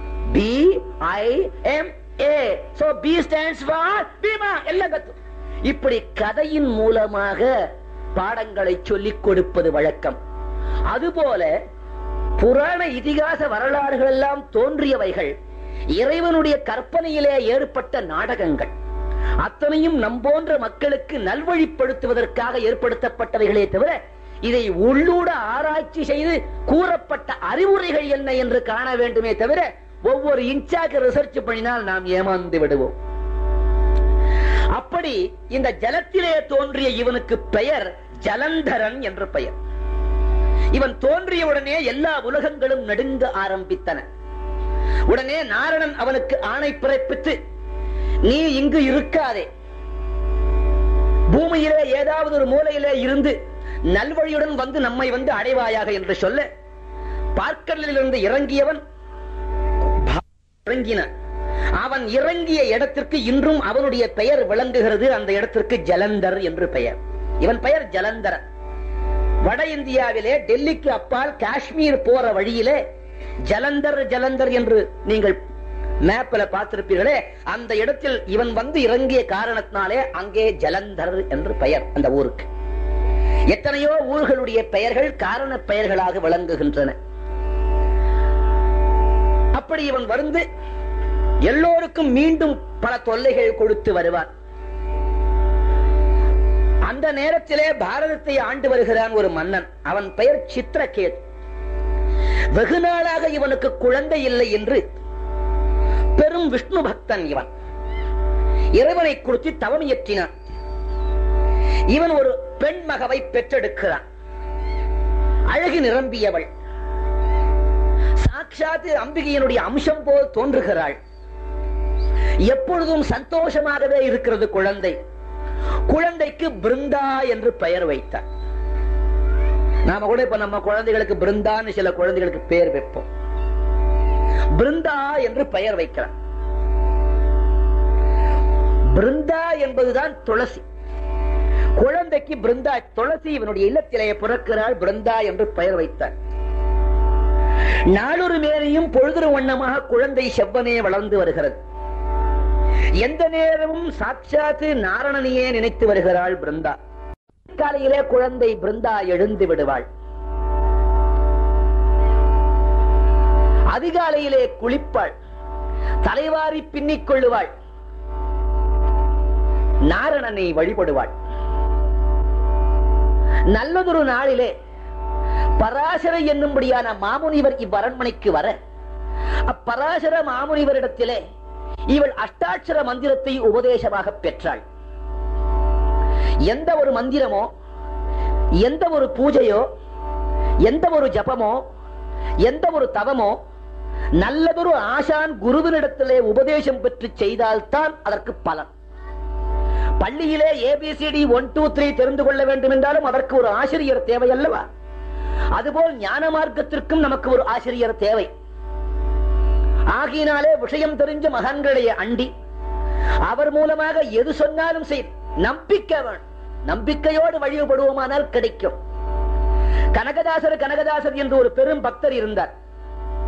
B-I-M-A. So B stands for Bhima. எல்லகத்து. இப்படி கதையின் மூலமாக பாடங்களை சொல்லிக் கொடுப்பது வழக்கம். அதுபோல புராண இதிகாச வரலாறுகள் எல்லாம் தோன்றியவைகள் இறைவனுடைய கற்பனையிலே ஏற்பட்ட நாடகங்கள். அத்தனையும் நம்போன்ற மக்களுக்கு நல்வழிப்படுத்துவதற்காக ஏற்படுத்தப்பட்டவைகளே தவிர இதை உள்ளூட ஆராய்ச்சி செய்து கூறப்பட்ட அறிவுரைகள் என்ன என்று காண வேண்டுமே தவிர ஒவ்வொரு இன்ச்சாக ரிசர்ச் பண்ணினால் நாம் ஏமாந்து விடுவோம். அப்படி இந்த ஜலத்திலே தோன்றிய இவனுக்கு பெயர் ஜலந்தரன் என்று பெயர். இவன் தோன்றிய உடனே எல்லா உலகங்களும் நடுங்க ஆரம்பித்தன. உடனே நாரணன் அவனுக்கு ஆணை பிறப்பித்து, நீ இங்கு இருக்காதே, பூமியிலே ஏதாவது ஒரு மூலையிலே இருந்து நல்வழியுடன் வந்து நம்மை வந்து அடைவாயாக என்று சொல்ல, பார்க்கடலிலிருந்து இறங்கியவன் இறங்கினான். அவன் இறங்கிய இடத்திற்கு இன்றும் அவனுடைய பெயர் விளங்குகிறது. அந்த இடத்திற்கு ஜலந்தர் என்று பெயர். இவன் பெயர் ஜலந்தரன். வட இந்தியாவிலே டெல்லிக்கு அப்பால் காஷ்மீர் போற வழியிலே ஜலந்தர் ஜலந்தர் என்று நீங்கள் மேப்ல பார்த்திருப்பீர்களே, அந்த இடத்தில் இவன் வந்து இறங்கிய காரணத்தினாலே அங்கே ஜலந்தர் என்று பெயர் அந்த ஊருக்கு. எத்தனையோ ஊர்களுடைய பெயர்கள் காரண பெயர்களாக விளங்குகின்றன. அப்படி இவன் வந்து எல்லோருக்கும் மீண்டும் பல தொல்லைகள் கொடுத்து வருவான். அந்த நேரத்திலே பாரதத்தை ஆண்டு வருகிறான் ஒரு மன்னன். அவன் பெயர் சித்திரகேது. வெகு நாளாக இவனுக்கு குழந்தை இல்லை என்று பெரும் விஷ்ணு பக்தன் இவன். இறைவனை குறித்து தவம் இயற்றினான். இவன் ஒரு பெண் மகவை பெற்றெடுக்கிறான். அழகு நிரம்பியவள், சாட்சாத் அம்பிகையினுடைய அம்சம் போல் தோன்றுகிறாள். எப்பொழுதும் சந்தோஷமாகவே இருக்கிறது குழந்தை. குழந்தைக்கு பிருந்தா என்று பெயர் வைத்தார். நாம கூட இப்ப நம்ம குழந்தைகளுக்கு பிருந்தான்னு சில குழந்தைகளுக்கு பெயர் வைப்போம். பிருந்தா என்று பெயர் வைக்கிறார். பிருந்தா என்பதுதான் துளசி. குழந்தைக்கு பிருந்தா, துளசி இவனுடைய இல்லத்திலேயே பிறக்கிறாள். பிருந்தா என்று பெயர் வைத்தார். நாளொரு மேலையும் பொழுது வண்ணமாக குழந்தை செவ்வனே வளர்ந்து வருகிறது. எந்த நேரமும் சாட்சாத்து நாரணனையே நினைத்து வருகிறாள் பிருந்தா. காலையிலே குழந்தை பிருந்தா எழுந்து விடுவாள். அதிகாலையிலே குளிப்பாள், தலைவாரி பின்னிக் கொள்ளுவாள், நாரணனை வழிபடுவாள். நல்லதொரு நாளிலே பராசர என்னும்படியான மாமுனிவர் இவ்வரண்மனைக்கு வர, அப்பராசர மாமுனிவரிடத்திலே இவள் அஷ்டாட்சர மந்திரத்தை உபதேசமாக பெற்றாள். எந்த ஒரு மந்திரமோ, எந்த ஒரு பூஜையோ, எந்த ஒரு ஜபமோ, எந்த ஒரு தவமோ நல்லதொரு ஆசான் குருவினிடத்திலே உபதேசம் பெற்று செய்தால்தான் அதற்கு பலன். பள்ளியிலே ABCD 1 2 3 தெரிந்து கொள்ள வேண்டும் என்றாலும் அதற்கு ஒரு ஆசிரியர் தேவை அல்லவா? அதுபோல் ஞான மார்க்கத்திற்கும் நமக்கு ஒரு ஆசிரியர் தேவை. ஆகினாலே விஷயம் தெரிஞ்ச மகான்களையே அண்டி அவர் மூலமாக எது சொன்னாலும் சரி நம்பிக்கை வேணும். நம்பிக்கையோடு வழிபடுவோமானால் கிடைக்கும். கனகதாசர் என்று ஒரு பெரும் பக்தர் இருந்தார்.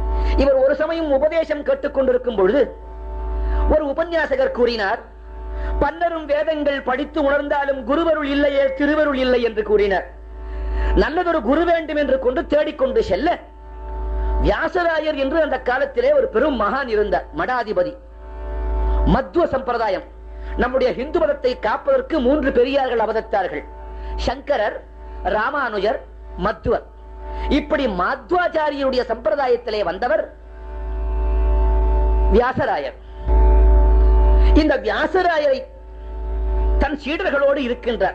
இவர் ஒரு சமயம் உபதேசம் கேட்டுக் கொண்டிருக்கும் பொழுது ஒரு உபன்யாசகர் கூறினார், பன்னரும் வேதங்கள் படித்து உணர்ந்தாலும் குருவருள் இல்லையே திருவருள் இல்லை என்று கூறினார். நல்லதொரு குரு வேண்டும் என்று கொண்டு தேடிக்கொண்டு செல்ல வியாசராயர் என்று அந்த காலத்திலே ஒரு பெரும் மகான் இருந்தார், மடாதிபதி. மத்வ சம்பிரதாயம், நம்முடைய இந்து மதத்தை காப்பதற்கு 3 பெரியார்கள் அவதரித்தார்கள். சங்கரர், ராமானுஜர், மத்வர். இப்படி மத்வாச்சாரியருடைய சம்பிரதாயத்திலே வந்தவர் வியாசராயர். இந்த வியாசராயரை தன் சீடர்களோடு இருக்கின்றார்.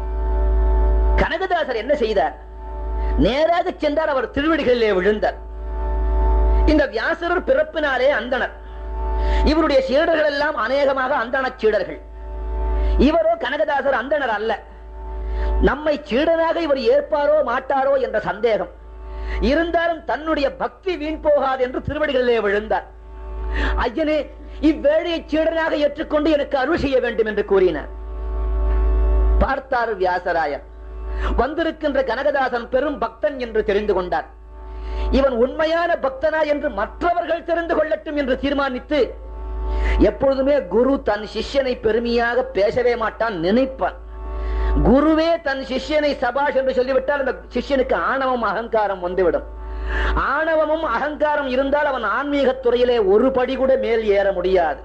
கனகதாசர் என்ன செய்தார்? நேராக சென்றார், அவர் திருவடிகளிலே விழுந்தார். இந்த வியாசரர் பிறப்பினாலே அந்தணர். இவருடைய சீடர்கள் எல்லாம் அநேகமாக அந்தண சீடர்கள். இவரோ கனகதாசர் அந்தணர் அல்ல. நம்மை சீடனாக இவர் ஏற்பாரோ மாட்டாரோ என்ற சந்தேகம் இருந்தாலும் தன்னுடைய பக்தி வீண் போகாது என்று திருவடிகளிலே விழுந்தார். ஐயனே, இவ்வேளையை சீடனாக ஏற்றுக்கொண்டு எனக்கு அருள் செய்ய வேண்டும் என்று கூறினார். பார்த்தார் வியாசராயர். வந்திருக்கின்ற கனகதாசன் பெரும் பக்தன் என்று தெரிந்து கொண்டார். இவன் உண்மையான பக்தனா என்று மற்றவர்கள் தெரிந்து கொள்ளட்டும் என்று தீர்மானித்து, எப்பொழுதுமே குரு தன் சிஷ்யனை பெருமையாக பேசவே மாட்டான், நினைப்பான். குருவே தன் சிஷ்யனை சபாஷ் என்று சொல்லிவிட்டால் அந்த சிஷ்யனுக்கு ஆணவம் அகங்காரம் வந்துவிடும். ஆணவமும் அகங்காரம் இருந்தால் அவன் ஆன்மீக துறையிலே ஒரு படி கூட மேல் ஏற முடியாது.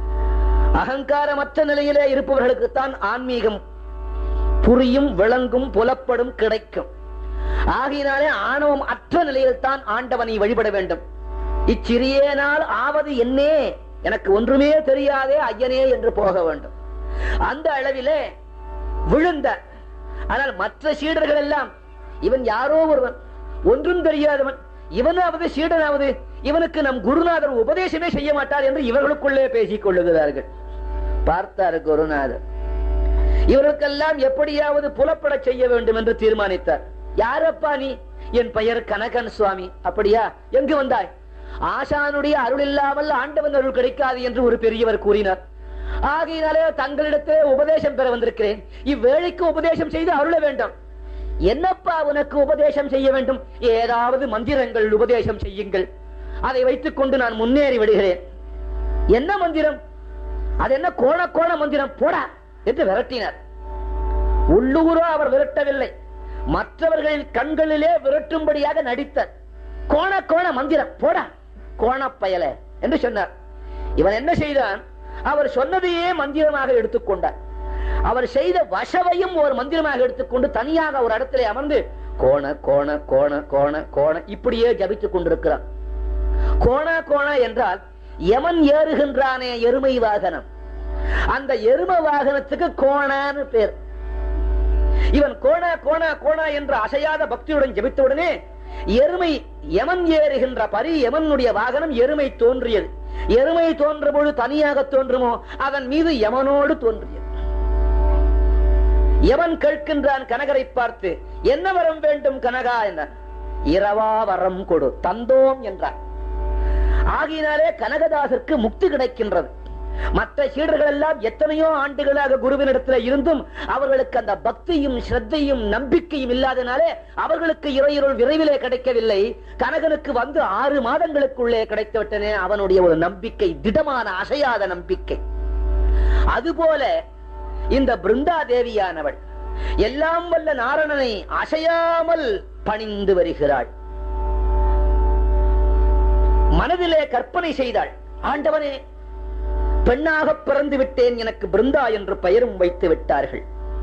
அகங்காரமற்ற நிலையிலே இருப்பவர்களுக்குத்தான் ஆன்மீகம் புரியும், விளங்கும், புலப்படும், கிடைக்கும். ஆகையினாலே ஆணவம் அற்ற நிலையில் தான் ஆண்டவனை வழிபட வேண்டும். இச்சிறிய நாள் ஆவது என்னே, எனக்கு ஒன்றுமே தெரியாதே ஐயனே என்று போக வேண்டும். அந்த அளவிலே விழுந்த. ஆனால் மற்ற சீடர்கள் எல்லாம், இவன் யாரோ ஒருவன், ஒன்றும் தெரியாதவன், இவனாவது சீடனாவது, இவனுக்கு நம் குருநாதர் உபதேசமே செய்ய மாட்டார் என்று இவர்களுக்குள்ளே பேசிக் கொள்ளுகிறார்கள். பார்த்தார் குருநாதர். இவர்களுக்கெல்லாம் எப்படியாவது புலப்பட செய்ய வேண்டும் என்று தீர்மானித்தார். யாரப்பா நீ? என் பெயர் கனகன் சுவாமி. அப்படியா, எங்கு வந்தாய்? ஆசானுடைய அருள் இல்லாமல் ஆண்டவன் அருள் கிடைக்காது என்று ஒரு பெரியவர் கூறினார். ஆகையினாலே தங்களிடத்திலே உபதேசம் பெற வந்திருக்கிறேன். இவ்வேளைக்கு உபதேசம் செய்து அருள வேண்டும். என்னப்பா உனக்கு உபதேசம் செய்ய வேண்டும்? ஏதாவது மந்திரங்கள் உபதேசம் செய்யுங்கள், அதை வைத்துக் கொண்டு நான் முன்னேறி விடுகிறேன். என்ன மந்திரம்? அது என்ன கோண கோண மந்திரம்? போடா என்று விரட்டினார். உள்ளூரோ அவர் விரட்டவில்லை, மற்றவர்களின் கண்களிலே விரட்டும்படியாக நடித்தார். கோண கோண மந்திரம், போடா கோணப்பயல என்று சொன்னார். இவன் என்ன செய்தான்? அவர் சொன்னதையே மந்திரமாக எடுத்துக்கொண்டார். அவர் செய்த வசவையும் ஒரு மந்திரமாக எடுத்துக்கொண்டு தனியாக ஒரு இடத்திலே அமர்ந்து கோண கோண கோண கோண கோண இப்படியே ஜபித்துக் கொண்டிருக்கிறார். கோண கோண என்றால் யமன் ஏறுகின்றானே எருமை வாகனம், அந்த எருமை வாகனத்துக்கு கோணான்னு பேர். இவன் கோண கோண கோண என்று அசையாத பக்தியுடன் ஜபித்தவுடனே எருமை, யமன் ஏறுகின்ற பரி, யமனுடைய வாகனம் எருமை தோன்றியது. எருமை தோன்ற பொழுது தனியாக தோன்றுமோ, அதன் மீது யமனோடு தோன்றியது. யமன் கேட்கின்றான் கனகரை பார்த்து, என்ன வரம் வேண்டும் கனகா என்றான். இரவா வரம் கொடு, தந்தோம் என்றார். ஆகினாலே கனகதாசருக்கு முக்தி கிடைக்கின்றது. மற்ற சீடர்கள் எல்லாம் எத்தனையோ ஆண்டுகளாக குருவினிடத்தில் இருந்தும் அவர்களுக்கு அந்த பக்தியும் ஸ்ரத்தையும் நம்பிக்கையும் இல்லாதனாலே அவர்களுக்கு இறையருள் விரைவிலே கிடைக்கவில்லை. கனகனுக்கு வந்து 6 மாதங்களுக்குள்ளே கிடைத்துவிட்டனே அவனுடைய ஒரு நம்பிக்கை, திடமான அசையாத நம்பிக்கை. அதுபோல இந்த பிருந்தா தேவியானவள் எல்லாம் வல்ல நாரணனை அசையாமல் பணிந்து வருகிறாள். மனதிலே கற்பனை செய்தாள், ஆண்டவனே பெண்ணாக பிறந்து விட்டேன், எனக்கு பிருந்தா என்று பெயரும் வைத்து விட்டார்கள்.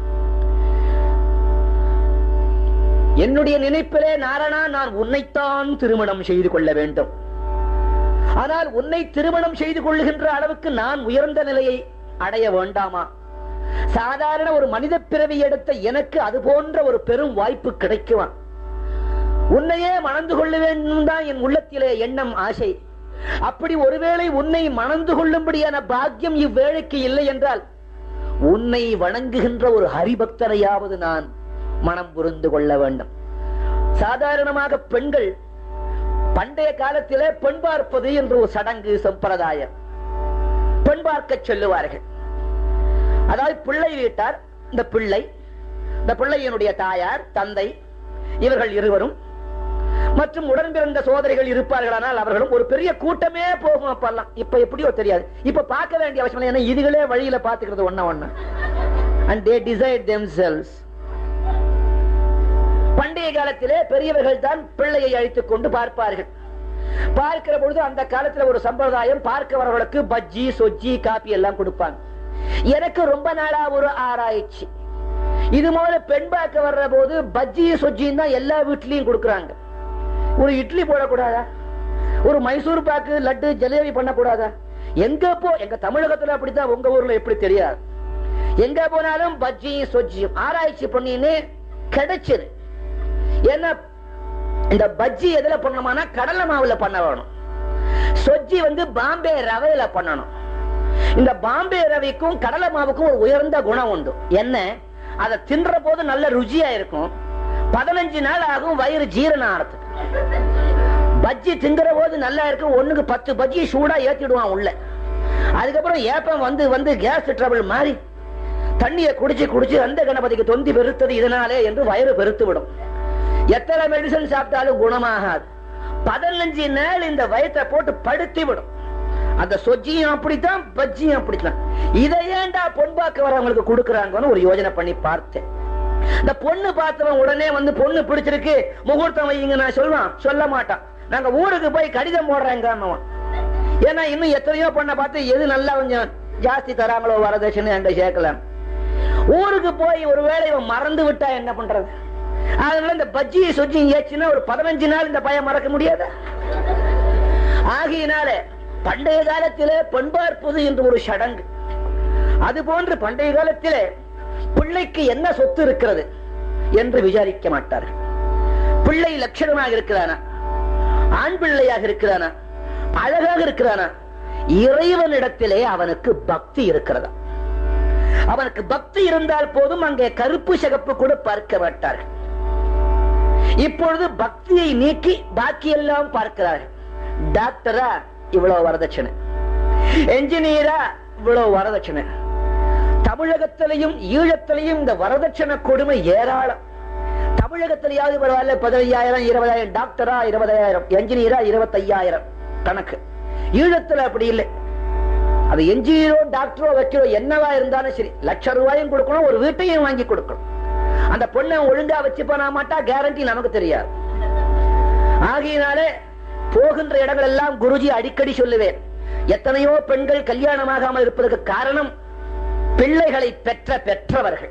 என்னுடைய நினைப்பிலே நாரணா, நான் உன்னைத்தான் திருமணம் செய்து கொள்ள வேண்டும். ஆனால் உன்னை திருமணம் செய்து கொள்ளுகின்ற அளவுக்கு நான் உயர்ந்த நிலையை அடைய வேண்டாமா? சாதாரண ஒரு மனித பிறவி எடுத்த எனக்கு அது போன்ற ஒரு பெரும் வாய்ப்பு கிடைக்குமா? உன்னையே மணந்து கொள்ள வேண்டும் தான் என் உள்ளத்திலே எண்ணம், ஆசை. அப்படி ஒருவேளை உன்னை மணந்து கொள்ளும்படியான பாக்கியம் இவ்வேளைக்கு இல்லை என்றால் உன்னை வணங்குகின்ற ஒரு ஹரிபக்தரையாவது நான் மனம் புரிந்து கொள்ள வேண்டும். சாதாரணமாக பெண்கள் பண்டைய காலத்திலே பெண் பார்ப்பது என்று ஒரு சடங்கு சம்பிரதாயம். பெண் பார்க்க சொல்லுவார்கள். அதாவது பிள்ளை வீட்டார், இந்த பிள்ளையினுடைய தாயார், தந்தை, இவர்கள் இருவரும் மற்றும் உடன் பிறந்த சோதரிகள் இருப்பார்களானால் அவர்களும் ஒரு பெரிய கூட்டமே போகும். அப்பெல்லாம் இப்ப எப்படியோ தெரியாது. இப்ப பார்க்க வேண்டிய அவசியம் இல்லை. ஏன்னா இதுகளே வழியில பாத்துக்கிறது ஒண்ணா ஒண்ணா. And they decide themselves. பண்டைய காலத்திலே பெரியவர்கள் தான் பிள்ளையை அழைத்துக் கொண்டு பார்ப்பார்கள். பார்க்கிற பொழுது அந்த காலத்துல ஒரு சம்பிரதாயம், பார்க்க வரவர்களுக்கு பஜ்ஜி சொஜ்ஜி காப்பி எல்லாம் கொடுப்பாங்க. எனக்கு ரொம்ப நாளா ஒரு ஆராய்ச்சி, இது போல பெண் பார்க்க வர்ற போது பஜ்ஜி சொஜ்ஜின்னு தான் எல்லா வீட்லயும் கொடுக்கறாங்க. ஒரு இட்லி போடக்கூடாதா? ஒரு மைசூர் பாக்கு லட்டு ஜலேபி பண்ணக்கூடாதா? எங்க எங்க தமிழகத்துல அப்படித்தான், உங்க ஊர்ல எப்படி தெரியாது. எங்க போனாலும் பஜ்ஜி சொஜ்ஜி. ஆராய்ச்சி பண்ணின்னு கிடைச்சது. ஏன்னா இந்த பஜ்ஜி எதுல பண்ணணும்னா கடலை மாவுல பண்ண வேணும். சொஜ்ஜி பாம்பே ரவையில பண்ணணும். இந்த பாம்பே ரவைக்கும் கடலை மாவுக்கும் ஒரு உயர்ந்த குணம் உண்டு. என்ன? அதை தின்ற போது நல்ல ருச்சியா இருக்கும். 15 நாள் ஆகும் வயிறு ஜீரணம் ஆறதுக்கு. பஜ்ஜி திங்கிற போது நல்லா இருக்கும். 1க்கு 10 பஜ்ஜி சூடா ஏத்திடுவான் உள்ள. அதுக்கப்புறம் ஏப்பம் வந்து கேஸ் ட்ரபிள் மாதிரி தண்ணியை குடிச்சு அந்த கணபதிக்கு தொந்தி பெருத்தது இதனாலே என்று வயிறு பெருத்து விடும். எத்தனை மெடிசன் சாப்பிட்டாலும் குணமாகாது. 15 நாள் இந்த வயிற்றை போட்டு படுத்தி விடும். அந்த சொஜ்ஜியும் அப்படித்தான், பஜ்ஜியும் அப்படித்தான். இதை ஏண்டா பொன் பார்க்க வரவங்களுக்கு கொடுக்கறாங்கன்னு ஒரு யோசனை பண்ணி பார்த்தேன். இந்த பொண்ணு பார்த்தவன் உடனே பொண்ணு பிடிச்சிருக்கு முகூர்த்தம் வைங்க நான் சொல்லுவான், சொல்ல மாட்டான். நாங்க ஊருக்கு போய் கடிதம் போடுறாங்க. ஏன்னா இன்னும் எத்தனையோ பொண்ணை பார்த்து எது நல்லா கொஞ்சம் ஜாஸ்தி தராங்களோ வரதட்சணை அங்க சேர்க்கலாம். ஊருக்கு போய் ஒருவேளை இவன் மறந்து விட்டா என்ன பண்றது? அதனால இந்த பஜ்ஜி சொஜ்ஜி ஏச்சுன்னா ஒரு 15 நாள் இந்த பையன் மறக்க முடியாது. ஆகையினால பண்டைய காலத்திலே பெண் பார்ப்பது என்று ஒரு சடங்கு. அது போன்று பண்டைய காலத்திலே பிள்ளைக்கு என்ன சொத்து இருக்கிறது என்று விசாரிக்க மாட்டார்கள். பிள்ளை லட்சணமாக இருக்கிறானா, ஆண் பிள்ளையாக இருக்கிறானா, அழகாக இருக்கிறானா, இறைவனிடத்திலே அவனுக்கு பக்தி இருக்கிறதா? அவனுக்கு பக்தி இருந்தால் போதும். அங்கே கருப்பு சிகப்பு கூட பார்க்க மாட்டார்கள். இப்பொழுது பக்தியை நீக்கி பாக்கி எல்லாம் பார்க்கிறார்கள். டாக்டரா இவ்வளவு வரதட்சணை, என்ஜினியரா இவ்வளவு வரதட்சணை. தமிழகத்திலையும் ஈழத்திலையும் இந்த வரதட்சணை கொடுமை ஏராளம். தமிழகத்திலேயாவது பரவாயில்ல 15,000 20,000, டாக்டரா 20,000, என்ஜினியரா 25,000 கணக்கு. ஈழத்துல அப்படி இல்லை. அது என்ஜினியரோ டாக்டரோ வைக்கிறோ என்னவா இருந்தாலும் சரி, ₹1,00,000 கொடுக்கணும், ஒரு வீட்டையும் வாங்கி கொடுக்கணும். அந்த பொண்ணை ஒழுங்கா வச்சு பண்ண மாட்டா, கேரண்டி நமக்கு தெரியாது. ஆகையினாலே போகின்ற இடங்கள் எல்லாம் குருஜி அடிக்கடி சொல்லுவேன், எத்தனையோ பெண்கள் கல்யாணமாகாமல் இருப்பதற்கு காரணம் பிள்ளைகளை பெற்றவர்கள்.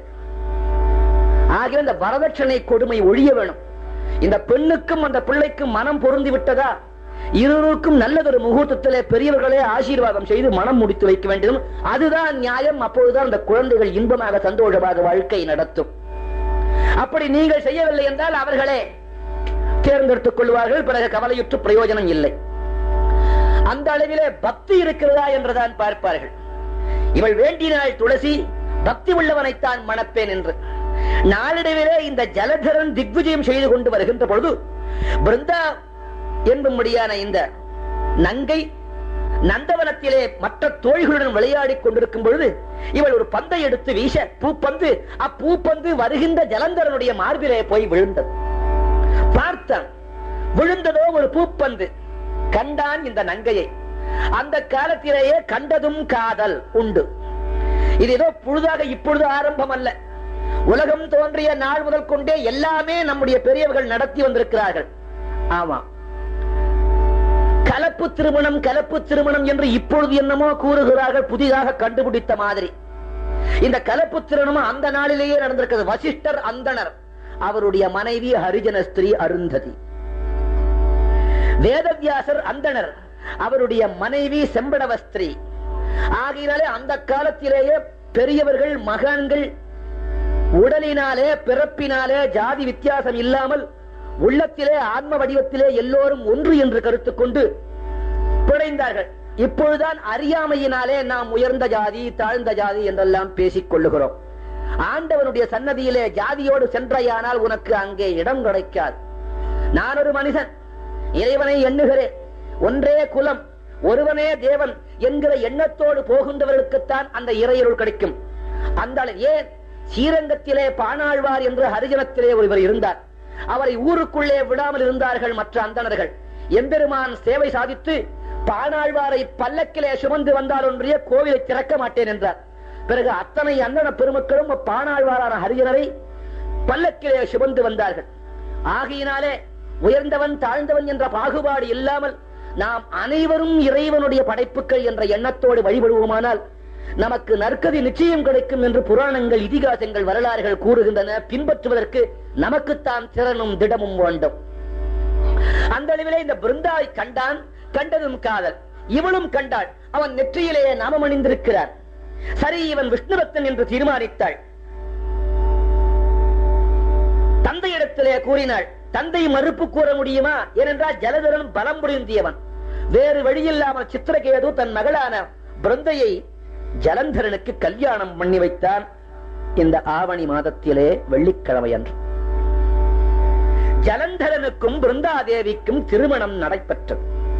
ஆகிய இந்த வரதட்சணை கொடுமை ஒழிய வேணும். இந்த பெண்ணுக்கும் அந்த பிள்ளைக்கும் மனம் பொருந்தி விட்டதா, இருவருக்கும் நல்லதொரு முகூர்த்தத்திலே பெரியவர்களே ஆசீர்வாதம் செய்து மனம் முடித்து வைக்க வேண்டும். அதுதான் நியாயம். அப்பொழுதுதான் அந்த குழந்தைகள் இன்பமாக சந்தோஷமாக வாழ்க்கை நடத்தும். அப்படி நீங்கள் செய்யவில்லை என்றால் அவர்களே தேர்ந்தெடுத்துக் கொள்வார்கள். பிறகு கவலையுற்று பிரயோஜனம் இல்லை. அந்த அளவிலே பக்தி இருக்கிறதா என்றுதான் பார்ப்பார்கள். இவள் வேண்டினாள் துளசி, பக்தி உள்ளவனைத்தான் மணப்பேன் என்று. நாளிடவிலே இந்த ஜலதரன் திக்விஜயம் செய்து கொண்டு வருகின்ற பொழுது பிருந்தா என்பும்படியான இந்த நங்கை நந்தவனத்திலே மற்ற தோழிகளுடன் விளையாடி கொண்டிருக்கும் பொழுது இவள் ஒரு பந்தை எடுத்து வீச, பூப்பந்து, அப்பூப்பந்து வருகின்ற ஜலந்தரனுடைய மார்பிலே போய் விழுந்தது. பார்த்தான், விழுந்ததோ ஒரு பூப்பந்து. கண்டான் இந்த நங்கையை. அந்த காலத்திலேயே கண்டதும் காதல் உண்டு. இது ஏதோ புழுதாக இப்பொழுது ஆரம்பம் அல்ல. உலகம் தோன்றிய நாள் முதல் கொண்டே எல்லாமே நம்முடைய பெரியவர்கள் நடத்தி வந்திருக்கிறார்கள். ஆமா, கலப்பு திருமணம் என்று இப்பொழுது என்னமோ கூறுகிறார்கள், புதிதாக கண்டுபிடித்த மாதிரி. இந்த கலப்பு திருமணம் அந்த நாளிலேயே நடந்திருக்கிறது. வசிஷ்டர் அந்தனர், அவருடைய மனைவி ஹரிஜன ஸ்திரீ அருந்ததி. வேதவியாசர் அந்தனர், அவருடைய மனைவி செம்படவஸ்திரி. ஆகையினாலே அந்த காலத்திலேயே பெரியவர்கள் மகான்கள் உடலினாலே பிறப்பினாலே ஜாதி வித்தியாசம் இல்லாமல் உள்ளத்திலே ஆன்ம வடிவத்திலே எல்லோரும் ஒன்று என்று கருத்து கொண்டு பிழைந்தார்கள். இப்பொழுதுதான் அறியாமையினாலே நாம் உயர்ந்த ஜாதி தாழ்ந்த ஜாதி என்றெல்லாம் பேசிக் கொள்ளுகிறோம். ஆண்டவனுடைய சன்னதியிலே ஜாதியோடு சென்றையானால் உனக்கு அங்கே இடம் கிடைக்காது. நான் ஒரு மனிதன், இறைவனை எண்ணுகிறேன், ஒன்றே குலம், ஒருவனே தேவன் என்கிற எண்ணத்தோடு போகின்றவர்களுக்குத்தான் அந்த இறையருள் கிடைக்கும். அந்த ஏன் ஸ்ரீரங்கத்திலே பாணாழ்வார் என்று ஹரிஜனத்திலே ஒருவர் இருந்தார். அவரை ஊருக்குள்ளே விடாமல் இருந்தார்கள் மற்ற அந்தணர்கள். எம்பெருமான் சேவை சாதித்து பாணாழ்வாரை பல்லக்கிலே சுமந்து வந்தால் ஒன்றிய கோவிலை திறக்க மாட்டேன் என்றார். பிறகு அத்தனை அந்தண பெருமக்களும் பாணாழ்வாரான ஹரியனரை பல்லக்கிலே சுமந்து வந்தார்கள். ஆகையினாலே உயர்ந்தவன் தாழ்ந்தவன் என்ற பாகுபாடு இல்லாமல் நாம் அனைவரும் இறைவனுடைய படைப்புகள் என்ற எண்ணத்தோடு வழிபடுவோமானால் நமக்கு நற்கதி நிச்சயம் கிடைக்கும் என்று புராணங்கள், இதிகாசங்கள், வரலாறுகள் கூறுகின்றன. பின்பற்றுவதற்கு நமக்குத்தான் திறனும் திடமும் வேண்டும். அந்த அளவிலே இந்த பிருந்தாவை கண்டான். கண்டதும் காதல். இவளும் கண்டாள். அவன் நெற்றியிலேயே நாமம் அணிந்திருக்கிறார். சரி, இவன் விஷ்ணு பக்தன் என்று தீர்மானித்தாள். தந்தையிடத்திலே கூறினாள். தந்தை மறுப்பு கூற முடியுமா? ஏனென்றால் ஜலதரன் பலம் புரிந்தியவன். வேறு வழியில்லாமல் சித்திரகேது தன் மகளான பிருந்தையை ஜலந்தரனுக்கு கல்யாணம் பண்ணி வைத்தான். இந்த ஆவணி மாதத்திலே வெள்ளிக்கிழமை அன்று ஜலந்தரனுக்கும் பிருந்தாதேவிக்கும் திருமணம் நடைபெற்றது.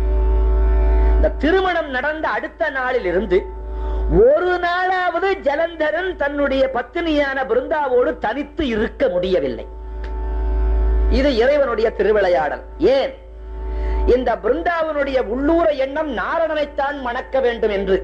இந்த திருமணம் நடந்த அடுத்த நாளில் இருந்து ஒரு நாளாவது ஜலந்தரன் தன்னுடைய பத்தினியான பிருந்தாவோடு தனித்து இருக்க முடியவில்லை. இது இறைவனுடைய திருவிளையாடல். ஏன்? இந்த பிருந்தாவனுடைய உள்ளூர எண்ணம் நாரணனைத்தான் மணக்க வேண்டும் என்று.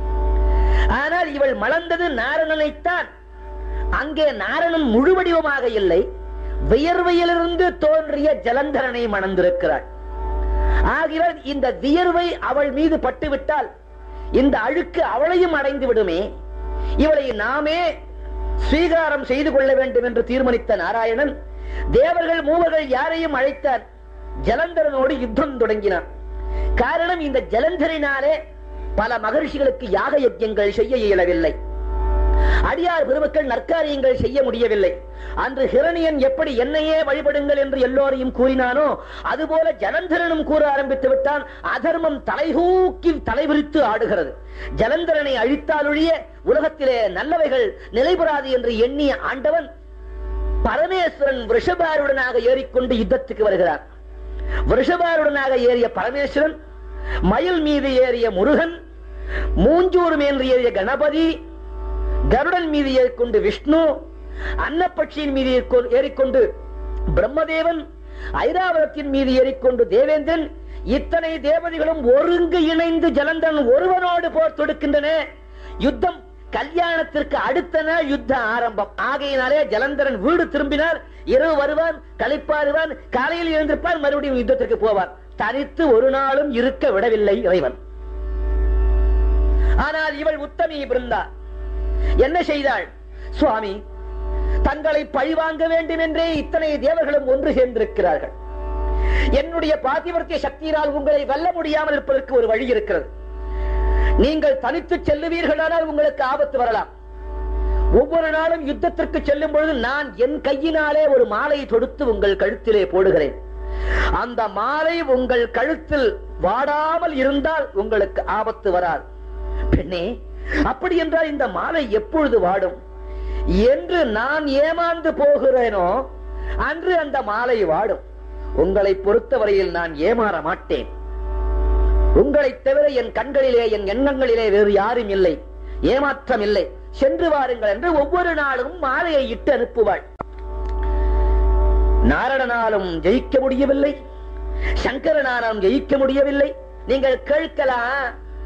ஆனால் இவள் மலர்ந்தது நாரணனைத்தான். அங்கே நாரணன் முழு வடிவமாக இல்லை, வியர்வையிலிருந்து தோன்றிய ஜலந்தரனை மணந்திருக்கிறாள். ஆகினால் இந்த வியர்வை அவள் மீது பட்டுவிட்டால் இந்த அழுக்கு அவளையும் அடைந்து விடுமே. இவளை நாமே ஸ்வீகாரம் செய்து கொள்ள வேண்டும் என்று தீர்மானித்த நாராயணன் தேவர்கள் மூவர்கள் யாரையும் அழைத்தார். ஜலந்தரனோடு யுத்தம் தொடங்கினார். காரணம், இந்த ஜலந்தரினாலே பல மகர்ஷிகளுக்கு யாக யஜ்யங்கள் செய்ய இயலவில்லை. அடியார் பெருமக்கள் நற்காரியங்கள் செய்ய முடியவில்லை. அன்று ஹிரணியன் எப்படி என்னையே வழிபடுங்கள் என்று எல்லோரையும் கூறினானோ அதுபோல ஜலந்தரனும் கூற ஆரம்பித்து விட்டான். அதர்மம் தலைதூக்கி தலைவிரித்து ஆடுகிறது. ஜலந்தரனை அழித்தாலொழிய உலகத்திலே நல்லவைகள் நிலைபெறாது என்று எண்ணிய ஆண்டவன் பரமேஸ்வரன் விஷபாருடனாக ஏறிக்கொண்டு யுத்தத்துக்கு வருகிறார். விஷபாருடனாக ஏறிய பரமேஸ்வரன், மயில் மீது ஏறிய முருகன், மூஞ்சூர் மேன்று ஏறிய கணபதி, கருடன் மீது ஏறிக்கொண்டு விஷ்ணு, அன்னப்பட்சியின் மீது ஏறிக்கொண்டு பிரம்மதேவன், ஐராவதத்தின் மீது ஏறிக்கொண்டு தேவேந்திரன், இத்தனை தேவதைகளும் ஒருங்கு இணைந்து ஜலந்தரன் ஒருவனோடு போர் தொடுக்கின்றன. யுத்தம் கல்யாணத்திற்கு அடுத்த நாள் யுத்த ஆரம்பம். ஆகையினாலே ஜலந்தரன் வீடு திரும்பினார். இரவு வருவான், களைப்பாருவான், காலையில் எழுந்திருப்பான், மறுபடியும் யுத்தத்திற்கு போவார். தனித்து ஒரு நாளும் இருக்க விடவில்லை இறைவன். ஆனால் இவள் உத்தமி பிருந்தா என்ன செய்தாள்? சுவாமி, தங்களை பழிவாங்க வேண்டும் என்றே இத்தனை தேவர்களும் ஒன்று சேர்ந்திருக்கிறார்கள். என்னுடைய பாதிவர்த்திய சக்தியினால் உங்களை வெல்ல முடியாமல் இருப்பதற்கு ஒரு வழி இருக்கிறது. நீங்கள் தனித்து செல்லுவீர்களானால் உங்களுக்கு ஆபத்து வரலாம். ஒவ்வொரு நாளும் யுத்தத்திற்கு செல்லும் பொழுது நான் என் கையினாலே ஒரு மாலை தொடுத்து உங்கள் கழுத்திலே போடுகிறேன். அந்த மாலை உங்கள் கழுத்தில் வாடாமல் இருந்தால் உங்களுக்கு ஆபத்து வராது. பெண்ணே, அப்படி என்றால் இந்த மாலை எப்பொழுது வாடும் என்று நான் ஏமாந்து போகிறேனோ அன்று அந்த மாலை வாடும். உங்களை பொறுத்தவரையில் நான் ஏமாற மாட்டேன். உங்களை தவிர என் கண்களிலே, என் எண்ணங்களிலே வேறு யாரும் இல்லை, ஏமாற்றம் இல்லை. சென்று வாருங்கள் என்று ஒவ்வொரு நாளும் மாலையை இட்டு அனுப்புவாள். நாரணனாலும் ஜெயிக்க முடியவில்லை, சங்கரனாலும் ஜெயிக்க முடியவில்லை. நீங்கள் கேட்கலாம்,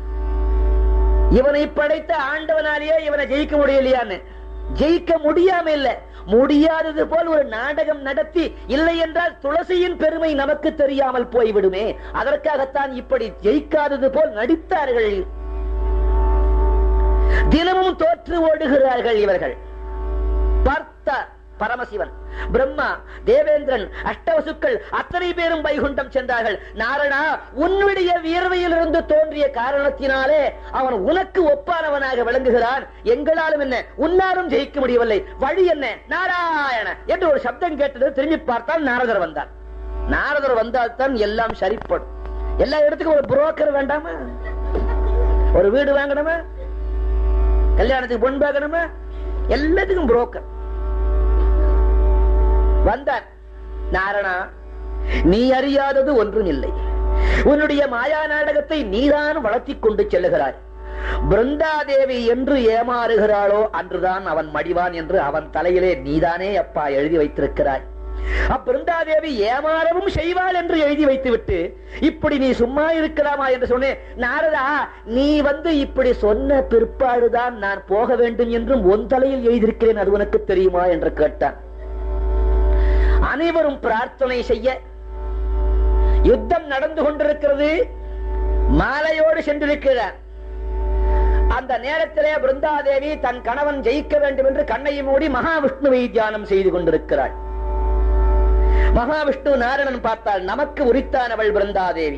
இவனை படைத்த ஆண்டவனாலேயே இவனை ஜெயிக்க முடியலையான்னு. ஜெயிக்க முடியாம இல்ல, முடியாதது போல் ஒரு நாடகம் நடத்தி, இல்லை என்றால் துளசியின் பெருமை நமக்கு தெரியாமல் போய்விடுமே. அதற்காகத்தான் இப்படி ஜெயிக்காதது போல் நடித்தார்கள். தினமும் தோற்று ஓடுகிறார்கள் இவர்கள். பார்த்த பரமசிவன், பிரம்மா, தேவேந்திரன், அஷ்டவசுக்கள் அத்தனை பேரும் வைகுண்டம் சென்றார்கள். நாரணா, உன்னுடைய வியர்வையிலிருந்து தோன்றிய காரணத்தினாலே அவன் உனக்கு ஒப்பானவனாக விளங்குகிறான். எங்களாலும் என்ன, உன்னாலும் ஜெயிக்க முடியவில்லை. வழி என்ன? நாராயண என்று ஒரு சப்தம் கேட்டது. திரும்பி பார்த்தால் நாரதர் வந்தார். நாரதர் வந்தால் தான் எல்லாம் சரிப்படும். எல்லா இடத்துக்கும் ஒரு புரோக்கர் வேண்டாமா? ஒரு வீடு வாங்கணுமா, கல்யாணத்துக்கு பொன் வாங்கணுமா, எல்லாத்துக்கும் புரோக்கர் வந்தார். நாரணா, நீ அறியாதது ஒன்றும் இல்லை. உன்னுடைய மாயா நாடகத்தை நீதான் வளர்த்தி கொண்டு செல்லுகிறாய். பிருந்தாதேவி என்று ஏமாறுகிறாளோ அன்றுதான் அவன் மடிவான் என்று அவன் தலையிலே நீதானே அப்பா எழுதி வைத்திருக்கிறாய். பிருந்தாதேவி ஏமாறவும் செய்வாள் என்று எழுதி வைத்துவிட்டு இப்படி நீ சும்மா இருக்கலாமா என்று சொன்னேன். நாரதா, நீ இப்படி சொன்ன பிற்பாடுதான் நான் போக வேண்டும் என்றும் உன் தலையில் எழுதியிருக்கிறேன், அது உனக்கு தெரியுமா என்று கேட்டான். அனைவரும் பிரார்த்தனை செய்ய யுத்தம் நடந்து கொண்டிருக்கிறது. மாலையோடு சென்றிருக்கிறார். அந்த நேரத்திலே பிருந்தாதேவி தன் கணவன் ஜெயிக்க வேண்டும் என்று கண்ணை மூடி மகாவிஷ்ணுவை தியானம் செய்து கொண்டிருக்கிறாள். மகாவிஷ்ணு நாரணன் பார்த்தால், நமக்கு உரித்தானவள் பிருந்தாதேவி.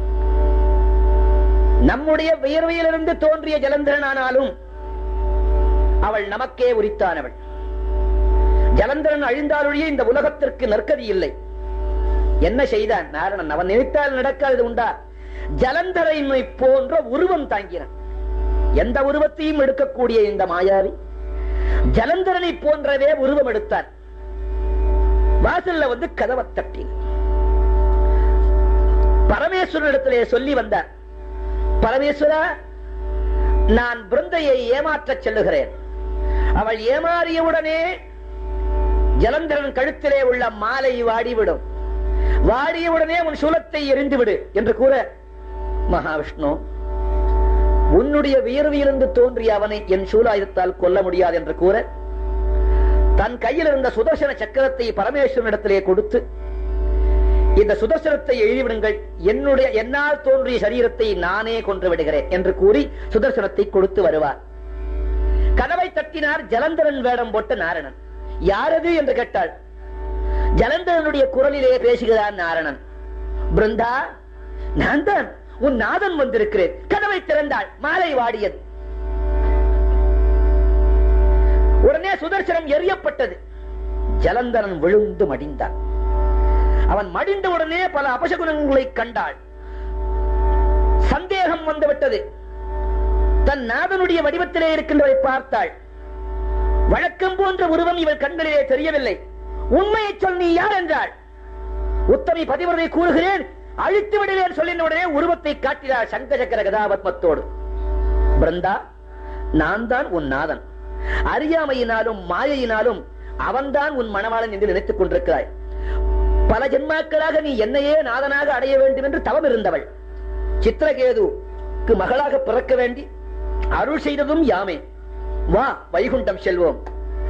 நம்முடைய வியர்வையிலிருந்து தோன்றிய ஜலந்தரனானாலும் அவள் நமக்கே உரித்தானவள். ஜலந்தரன் அழிந்தாலொழிய இந்த உலகத்திற்கு நற்கதி இல்லை. என்ன செய்தான் நாரணன்? அவன் நினைத்தால் நடக்காது உண்டா? ஜலந்தரனை போன்ற உருவம் தாங்கினான். எந்த உருவத்தையும் எடுக்கக்கூடிய இந்த மாயாவி ஜலந்தரனை போன்றவே உருவம் எடுத்தான். வாசல்ல கதவை தட்டி பரமேஸ்வரனிடத்திலே சொல்லி வந்தார். பரமேஸ்வரா, நான் பிருந்தையை ஏமாற்ற செல்லுகிறேன். அவள் ஏமாறியவுடனே ஜலந்தரன் கழுத்திலே உள்ள மாலை வாடிவிடும். வாடியவுடனே உன் சூலத்தை எரிந்துவிடு என்று கூற, மகாவிஷ்ணு, உன்னுடைய வியர்வையிலிருந்து தோன்றிய அவனை என் சூலாயுதத்தால் கொல்ல முடியாது என்று கூற, தன் கையில் இருந்த சுதர்சன சக்கரத்தை பரமேஸ்வரனிடத்திலே கொடுத்து, இந்த சுதர்சனத்தை எழுதிவிடுங்கள், என்னால் தோன்றிய சரீரத்தை நானே கொன்று விடுகிறேன் என்று கூறி சுதர்சனத்தை கொடுத்து வருவார். கதவை தட்டினார். ஜலந்தரன் வேடம் போட்ட நாரணன். யாரது என்று கேட்டாள். ஜலந்தரனுடைய குரலிலே பேசுகிறான் நாரணன். பிருந்தா, நான் தான் உன் நாதன் வந்திருக்கிறேன். கதவை திறந்தாள். மாலை வாடியது. உடனே சுதர்சனம் எரியப்பட்டது. ஜலந்தரன் விழுந்து மடிந்தான். அவன் மடிந்த உடனே பல அபசகுணங்களை கண்டாள். சந்தேகம் வந்துவிட்டது. தன் நாதனுடைய வடிவத்திலே இருக்கின்றதை பார்த்தாள். வழக்கம் போன்ற உருவம் இவள் கண்களிலே தெரியவில்லை. உண்மையை சொல், நீ யார் என்றாள். உத்தமி பதிவரை கூறுகிறேன், அழித்து விடுகிறேன் சொல்லின உடனே உருவத்தை காட்டினாள் சங்கசக்கர கதாபத்மத்தோடு. பிருந்தா, நான் தான் உன் நாதன். அறியாமையினாலும் மாயையினாலும் அவன்தான் உன் மணவாளன் என்று நினைத்துக் கொண்டிருக்கிறாய். பல ஜென்மாக்களாக நீ என்னையே நாதனாக அடைய வேண்டும் என்று தவம் இருந்தவள். சித்திரகேதுக்கு மகளாக பிறக்க வேண்டி அருள் செய்ததும் யாமே. வா, வைகுண்டம் செல்வோம்.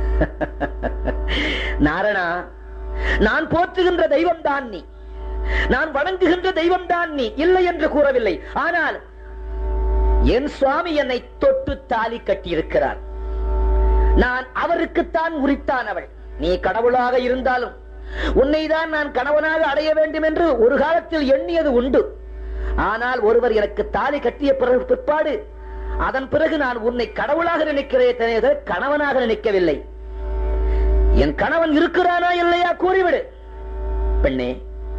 நாரணா, நான் போற்றுகின்ற தெய்வம் தான் நீ, நான் வணங்குகின்ற தெய்வம் தான் நீ, இல்லை என்று கூறவில்லை. ஆனால் என் சுவாமி என்னை தொட்டு தாலி கட்டியிருக்கிறார். நான் அவருக்குத்தான் உரித்தானவள். நீ கடவுளாக இருந்தாலும் உன்னைதான் நான் கணவனாக அடைய வேண்டும் என்று ஒரு காலத்தில் எண்ணியது உண்டு. ஆனால் ஒருவர் எனக்கு தாலி கட்டிய பிற்பாடு அதன் பிறகு நான் உன்னை கடவுளாக நினைக்கிறேன், கணவனாக நினைக்கவில்லை. என் கணவன் இருக்கிறானா இல்லையா கூறிவிடு. பெண்ணே,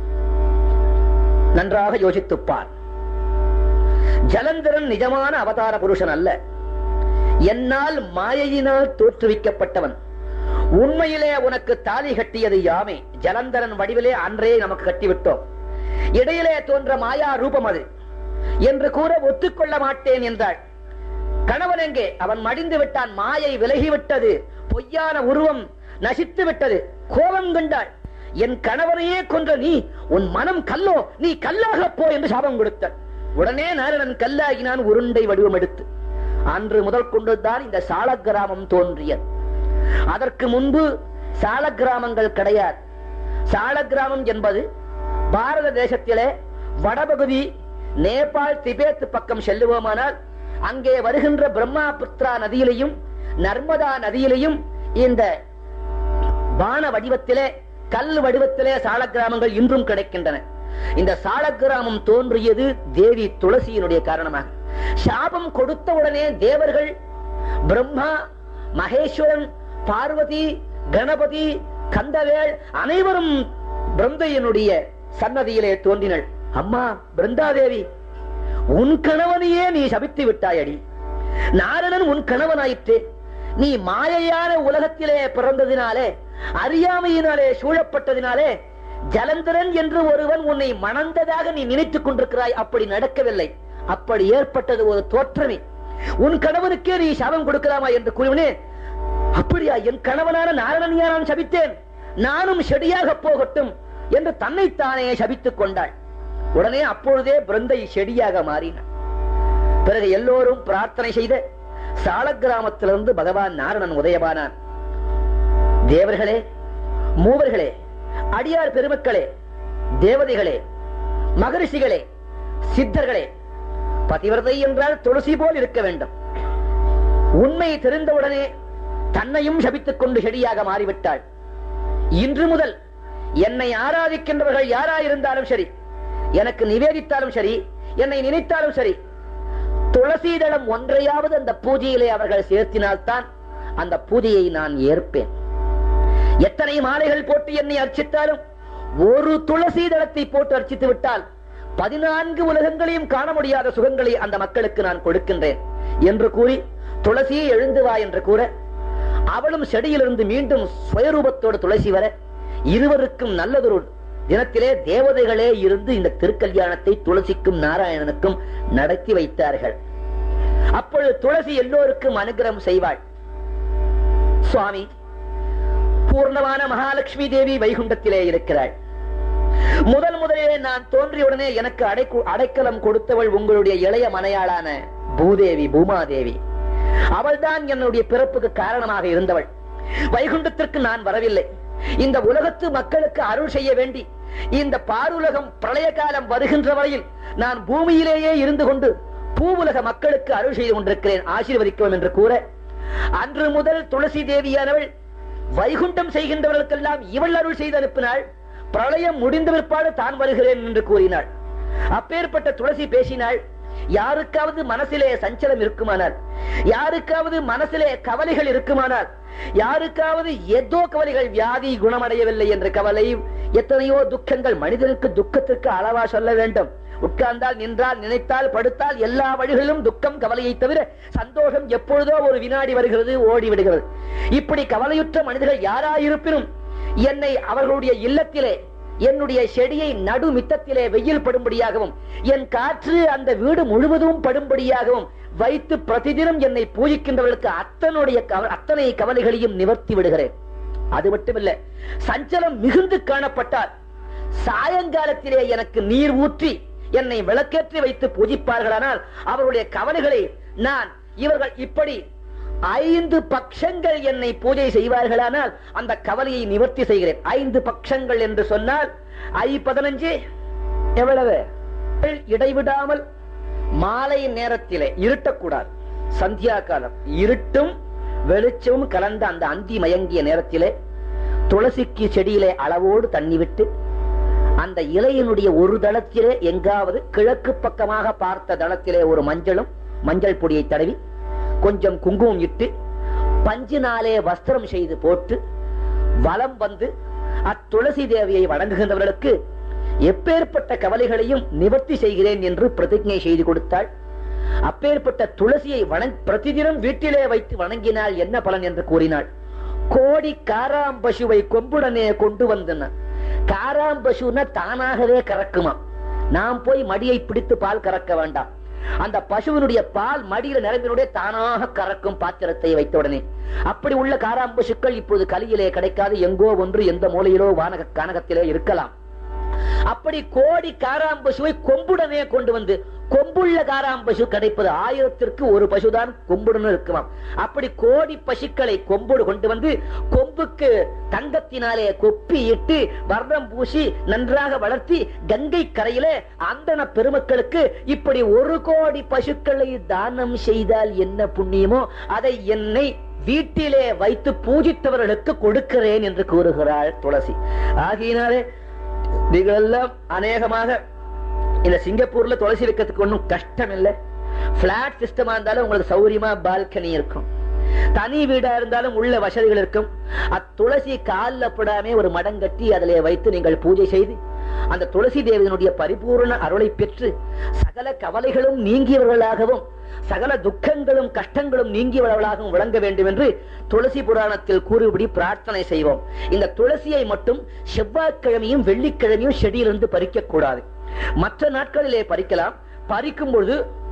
நன்றாக யோசித்துப்பார். ஜலந்தரன் நிஜமான அவதார புருஷன் அல்ல. என்னால் மாயையினால் தோற்றுவிக்கப்பட்டவன். உண்மையிலே உனக்கு தாலி கட்டியது யாமே. ஜலந்தரன் வடிவிலே அன்றே நமக்கு கட்டிவிட்டோம். இடையிலே தோன்ற மாயா ரூபம் அது என்று கூற ஒத்துக்கொள்ள மாட்டேன் என்றாள். கணவன் எங்கே? அவன் மடிந்து விட்டான். மாயை விலகிவிட்டது. பொய்யான உருவம் நசித்து விட்டது. கோபம் கண்டாள். என் கணவனையே கொன்ற நீ, உன் மனம் கல்லோ, நீ கல்லாக போ என்று சாபம் கொடுத்தாள். உடனே நாரணன் கல்லாகினான், உருண்டை வடிவம் எடுத்து. அன்று முதல் கொண்டுதான் இந்த சால கிராமம் தோன்றியது. அதற்கு முன்பு சால கிராமங்கள் கிடையாது. சால கிராமம் என்பது பாரத தேசத்திலே வடபகுதி நேபாள் திபேத் பக்கம் செல்லுவோமானால் அங்கே வருகின்ற பிரம்மாபுத்திரா நதியிலையும் நர்மதா நதியிலையும் இந்த பான வடிவத்திலே கல் வடிவத்திலே சால கிராமங்கள் இன்றும் கிடைக்கின்றன. இந்த சால கிராமம் தோன்றியது தேவி துளசியினுடைய காரணமாக. சாபம் கொடுத்த உடனே தேவர்கள், பிரம்மா, மகேஸ்வரன், பார்வதி, கணபதி, கந்தவேல் அனைவரும் பிருந்தையனுடைய சன்னதியிலே தோன்றினர். அம்மா பிருந்தாதேவி, உன் கணவனையே நீ சபித்து விட்டாயடி. நாரணன் உன் கணவனாயிற்று. நீ மாயையான உலகத்திலே பிறந்ததினாலே, அறியாமையினாலே சூழப்பட்டதினாலே ஜலந்தரன் என்று ஒருவன் உன்னை மணந்ததாக நீ நினைத்துக் கொண்டிருக்கிறாய். அப்படி நடக்கவில்லை. அப்படி ஏற்பட்டது ஒரு தோற்றமே. உன் கணவனுக்கே நீ சாபம் கொடுக்கலாமா என்று கூறினேன். அப்படியா? என் கணவனான நாரணனையா நான் சபித்தேன்? நானும் செடியாக போகட்டும் என்று தன்னைத்தானே சபித்துக் கொண்டாள். உடனே அப்பொழுதே பிருந்தை செடியாக மாறினாள். பிறகு எல்லோரும் பிரார்த்தனை செய்த சால கிராமத்திலிருந்து பகவான் நாரணன் உதயமானான். தேவர்களே, மூவர்களே, அடியார் பெருமக்களே, தேவதைகளே, மகரிஷிகளே, சித்தர்களே, பதிவிரதை என்றால் துளசி போல் இருக்க வேண்டும். உண்மை தெரிந்தவுடனே தன்னையும் சபித்துக் கொண்டு செடியாக மாறிவிட்டாள். இன்று முதல் என்னை ஆராதிக்கின்றவர்கள் யாராயிருந்தாலும் சரி, எனக்கு நிவேதித்தாலும் சரி, என்னை நினைத்தாலும் சரி, துளசி தளம் ஒன்றையாவது அந்த பூஜையிலே அவர்கள் சேர்த்தினால்தான் அந்த பூஜையை நான் ஏற்பேன். எத்தனை மாலைகள் போட்டு என்னை அர்ச்சித்தாலும் ஒரு துளசி தளத்தை போட்டு அர்ச்சித்து விட்டால் 14 உலகங்களையும் காண முடியாத சுகங்களை அந்த மக்களுக்கு நான் கொடுக்கின்றேன் என்று கூறி துளசியை எழுந்து வா என்று கூற, அவளும் செடியிலிருந்து மீண்டும் சுயரூபத்தோடு துளசி வர, இருவருக்கும் நல்லதொரு தினத்திலே தேவதைகளே இருந்து இந்த திருக்கல்யாணத்தை துளசிக்கும் நாராயணனுக்கும் நடத்தி வைத்தார்கள். அப்பொழுது துளசி எல்லோருக்கும் அனுகிரகம் செய்வாள். சுவாமி, பூர்ணமான மகாலட்சுமி தேவி வைகுண்டத்திலே இருக்கிறாள். முதலிலே நான் தோன்றியவுடனே எனக்கு அடைக்கலம் கொடுத்தவள் உங்களுடைய இளைய மனையாளான பூதேவி, பூமாதேவி. அவள்தான் என்னுடைய பிறப்புக்கு காரணமாக இருந்தவள். வைகுண்டத்திற்கு நான் வரவில்லை. இந்த உலகத்து மக்களுக்கு அருள் செய்ய வேண்டி இந்த பாருலகம் பிரளய காலம் வருகின்ற வரையில் நான் பூமியிலேயே இருந்து கொண்டு பூவுலக மக்களுக்கு அருள் செய்து கொண்டிருக்கிறேன், ஆசீர்வதிக்கவும் என்று கூற, அன்று முதல் துளசி தேவியானவள் வைகுண்டம் செய்கின்றவர்களுக்கெல்லாம் இவள் அருள் செய்து அனுப்பினாள். பிரளயம் முடிந்த பிற்பாடு தான் வருகிறேன் என்று கூறினாள். அப்பேற்பட்ட துளசி பேசினாள். யாருக்காவது மனசிலே சஞ்சலம் இருக்குமானால், யாருக்காவது மனசிலே கவலைகள் இருக்குமானால், யாருக்காவது ஏதோ கவலைகள், வியாதி குணமடையவில்லை என்ற கவலை, எத்தனையோ துக்கங்கள், மனிதனுக்கு துக்கத்திற்கு அளவா சொல்ல வேண்டும். உட்கார்ந்தால், நின்றால், நினைத்தால், படுத்தால் எல்லா வழிகளிலும் துக்கம், கவலையை தவிர சந்தோஷம் எப்பொழுதோ ஒரு வினாடி வருகிறது, ஓடிவிடுகிறது. இப்படி கவலையுற்ற மனிதர்கள் யாராயிருப்பினும் என்னை அவர்களுடைய இல்லத்திலே, என்னுடைய செடியை நடு மித்தத்திலே வெயில் படும்படியாகவும், என் காற்று அந்த வீடு முழுவதும் படும்படியாகவும் வைத்து பிரதிதினம் என்னை பூஜிக்கின்றவர்களுக்கு அத்தனை கவலைகளையும் நிவர்த்தி விடுகிறேன். அது மட்டுமில்லை, சஞ்சலம் மிகுந்து காணப்பட்டால் சாயங்காலத்திலே எனக்கு நீர் ஊற்றி என்னை விளக்கேற்றி வைத்து பூஜிப்பார்களானால் அவருடைய கவலைகளை நான், இவர்கள் இப்படி 5 பட்சங்கள் என்னை பூஜை செய்வார்களானால் அந்த கவலையை நிவர்த்தி செய்கிறேன். 5 பட்சங்கள் என்று சொன்னால் 15 எவ்வளவு? இடைவிடாமல் மாலை நேரத்திலே இருட்டக்கூடாது. சந்தியா காலம், இருட்டும் வெளிச்சமும் கலந்த அந்த அந்தி மயங்கிய நேரத்திலே துளசிக்கு செடியிலே அளவோடு தண்ணி விட்டு, அந்த இலையினுடைய ஒரு தளத்திலே எங்காவது கிழக்கு பக்கமாக பார்த்த தளத்திலே ஒரு மஞ்சள் பொடியை தடவி, கொஞ்சம் குங்குமம் இட்டு, பஞ்சினாலே வஸ்திரம் செய்து போட்டு வலம் வந்து அத்துளசி தேவியை வணங்குகின்றவர்களுக்கு எப்பேற்பட்ட கவலைகளையும் நிவர்த்தி செய்கிறேன் என்று பிரதிஜை செய்து கொடுத்தாள். அப்பேற்பட்ட துளசியை பிரதிதினம் வீட்டிலே வைத்து வணங்கினால் என்ன பலன் என்று கூறினாள். கோடி காராம்பசுவை கொம்புடனே கொண்டு வந்தன. காராம்பசுனா தானாகவே கறக்குமா, நாம் போய் மடியை பிடித்து பால் கறக்க வேண்டாம். அந்த பசுவினுடைய பால் மடியில நிரம்பினுடைய தானாக கறக்கும் பாத்திரத்தை வைத்தவுடனே. அப்படி உள்ள காராம்பசுக்கள் இப்போது கலியிலே கிடைக்காது, எங்கோ ஒன்று எந்த மூலையிலோ கானகத்திலே இருக்கலாம். அப்படி கோடி காராம்பசுவை கொம்புடனே கொண்டு வந்து, கொம்புள்ள காராம்பசு கிடைப்பது 1000ற்கு ஒரு பசுதான் கொம்புடன் இருக்குமாம். அப்படி கோடி பசுக்களை கொம்போடு கொண்டு வந்து கொம்புக்கு தங்கத்தினாலே கொப்பி இட்டு வர்ணம் பூசி நன்றாக வளர்த்தி கங்கை கரையிலே அந்தன பெருமக்களுக்கு இப்படி 1 கோடி பசுக்களை தானம் செய்தால் என்ன புண்ணியமோ அதை என்னை வீட்டிலே வைத்து பூஜித்தவர்களுக்கு கொடுக்கிறேன் என்று கூறுகிறாள் துளசி. ஆகையினாலே நீங்கள் எல்லாம் அநேகமாக இந்த சிங்கப்பூர்ல துளசி வைக்கிறதுக்கு ஒன்றும் கஷ்டம் இல்லை. பிளாட் சிஸ்டமா இருந்தாலும் உங்களுக்கு சௌரியமா பால்கனி இருக்கும், தனி வீடா இருந்தாலும் உள்ள வசதிகள் இருக்கும். அத்துளசி காலில் படாமே ஒரு மடங்கட்டி அதிலே வைத்து நீங்கள் பூஜை செய்து அந்த துளசி தேவியினுடைய பரிபூர்ண அருளை பெற்று சகல கவலைகளும் நீங்கியவர்களாகவும் சகல துக்கங்களும் கஷ்டங்களும் நீங்கியவர்களாகவும் விளங்க வேண்டும் என்று துளசி புராணத்தில் கூறுபடி பிரார்த்தனை செய்வோம். இந்த துளசியை மட்டும் செவ்வாய்க்கிழமையும் வெள்ளிக்கிழமையும் செடியிலிருந்து பறிக்க கூடாது. மற்ற நாட்களிலே பறிக்கலாம். பறிக்கும் பொழுது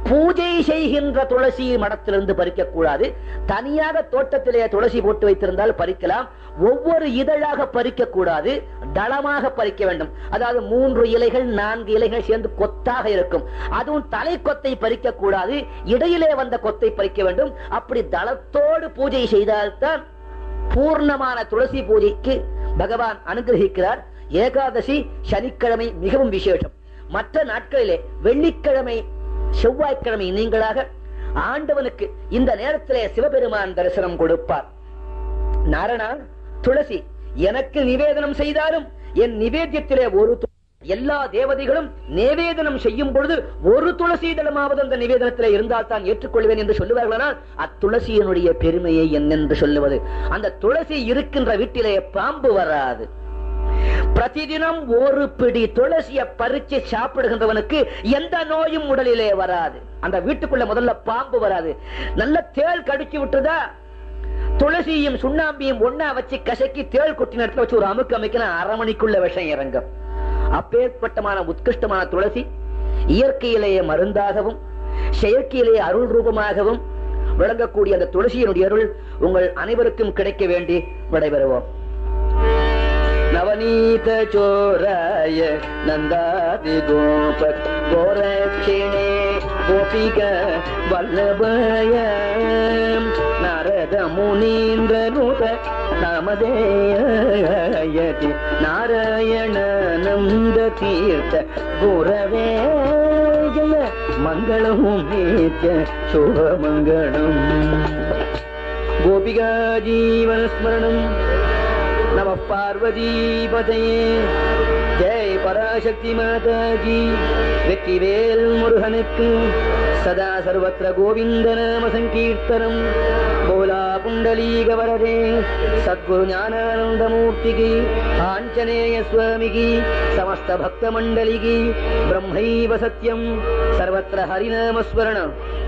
பூஜை செய்கின்ற துளசி மடத்திலிருந்து பறிக்க கூடாது. தனியாக தோட்டத்திலே துளசி போட்டு வைத்திருந்தால் பறிக்கலாம். ஒவ்வொரு இதழாக பறிக்க கூடாது, தளமாக பறிக்க வேண்டும். அதாவது 3 இலைகள் 4 இலைகள் சேர்ந்து கொத்தாக இருக்கும். அதுவும் தலை கொத்தை பறிக்க கூடாது, இடையிலே வந்த கொத்தை பறிக்க வேண்டும். அப்படி தளத்தோடு பூஜை செய்தால்தான் பூர்ணமான துளசி பூஜைக்கு பகவான் அனுகிரகிக்கிறார். ஏகாதசி சனிக்கிழமை மிகவும் விசேஷம். மற்ற நாட்களிலே வெள்ளிக்கிழமை செவ்வாய்க்கிழமை நீங்களாக ஆண்டவனுக்கு இந்த நேரத்திலே சிவபெருமான் தரிசனம் கொடுப்பார். நாரணா, துளசி எனக்கு நிவேதனம் செய்தாலும் என் நிவேத்தியத்திலே ஒரு எல்லா தேவதைகளும் நிவேதனம் செய்யும் பொழுது ஒரு துளசி தளமாவது அந்த நிவேதனத்திலே இருந்தால் தான் ஏற்றுக்கொள்வேன் என்று சொல்லுவார்களானால் அத்துளசியினுடைய பெருமையை என்னென்று சொல்லுவது. அந்த துளசி இருக்கின்ற வீட்டிலே பாம்பு வராது. பிரதிதினம் ஒரு பிடி துளசியை பறிச்சு சாப்பிடுகின்றவனுக்கு எந்த நோயும் உடலிலே வராது. அந்த வீட்டுக்குள்ள முதல்ல பாம்பு வராது. நல்ல தேள் கடிச்சு விட்டுதா, துளசியும் சுண்ணாம்பியும் ஒன்னா வச்சு கசக்கி தேள் கொட்டின இடத்துல வச்சு ஒரு அமுக்கு அமைக்கின 1/2 மணிக்குள்ள விஷம் இறங்கும். அப்பேற்பட்டமான உத்கிருஷ்டமான துளசி இயற்கையிலேயே மருந்தாகவும் செயற்கையிலேயே அருள் ரூபமாகவும் விளங்கக்கூடிய அந்த துளசியினுடைய அருள் உங்கள் அனைவருக்கும் கிடைக்க வேண்டி விடைபெறுவோம். நவநீத சோராய நந்தாதி கோப கோரட்சிணே கோபிக வல்லபய நாரத முனீந்திர நூத நாமதேயதி நாராயண நந்த தீர்த்த குரவே ஜய மங்களம் நித்ய சுபமங்களம். கோபிகா ஜீவன ஸ்மரணம். நம பார்வதி பதையே. ஜெய் பராசக்தி மாதா கி. வெற்றிவேல் முருகனுக்கு. சதா சர்வத்திர கோவிந்த நாம சங்கீர்த்தனம். போலா புண்டலீக வரதே சத்குரு ஞானானந்த மூர்த்திகி ஆஞ்சநேய சுவாமிகி சமஸ்த பக்த மண்டலிகி. பிரம்மைவ சத்யம் சர்வத்திர ஹரிநாமஸ்மரணம்.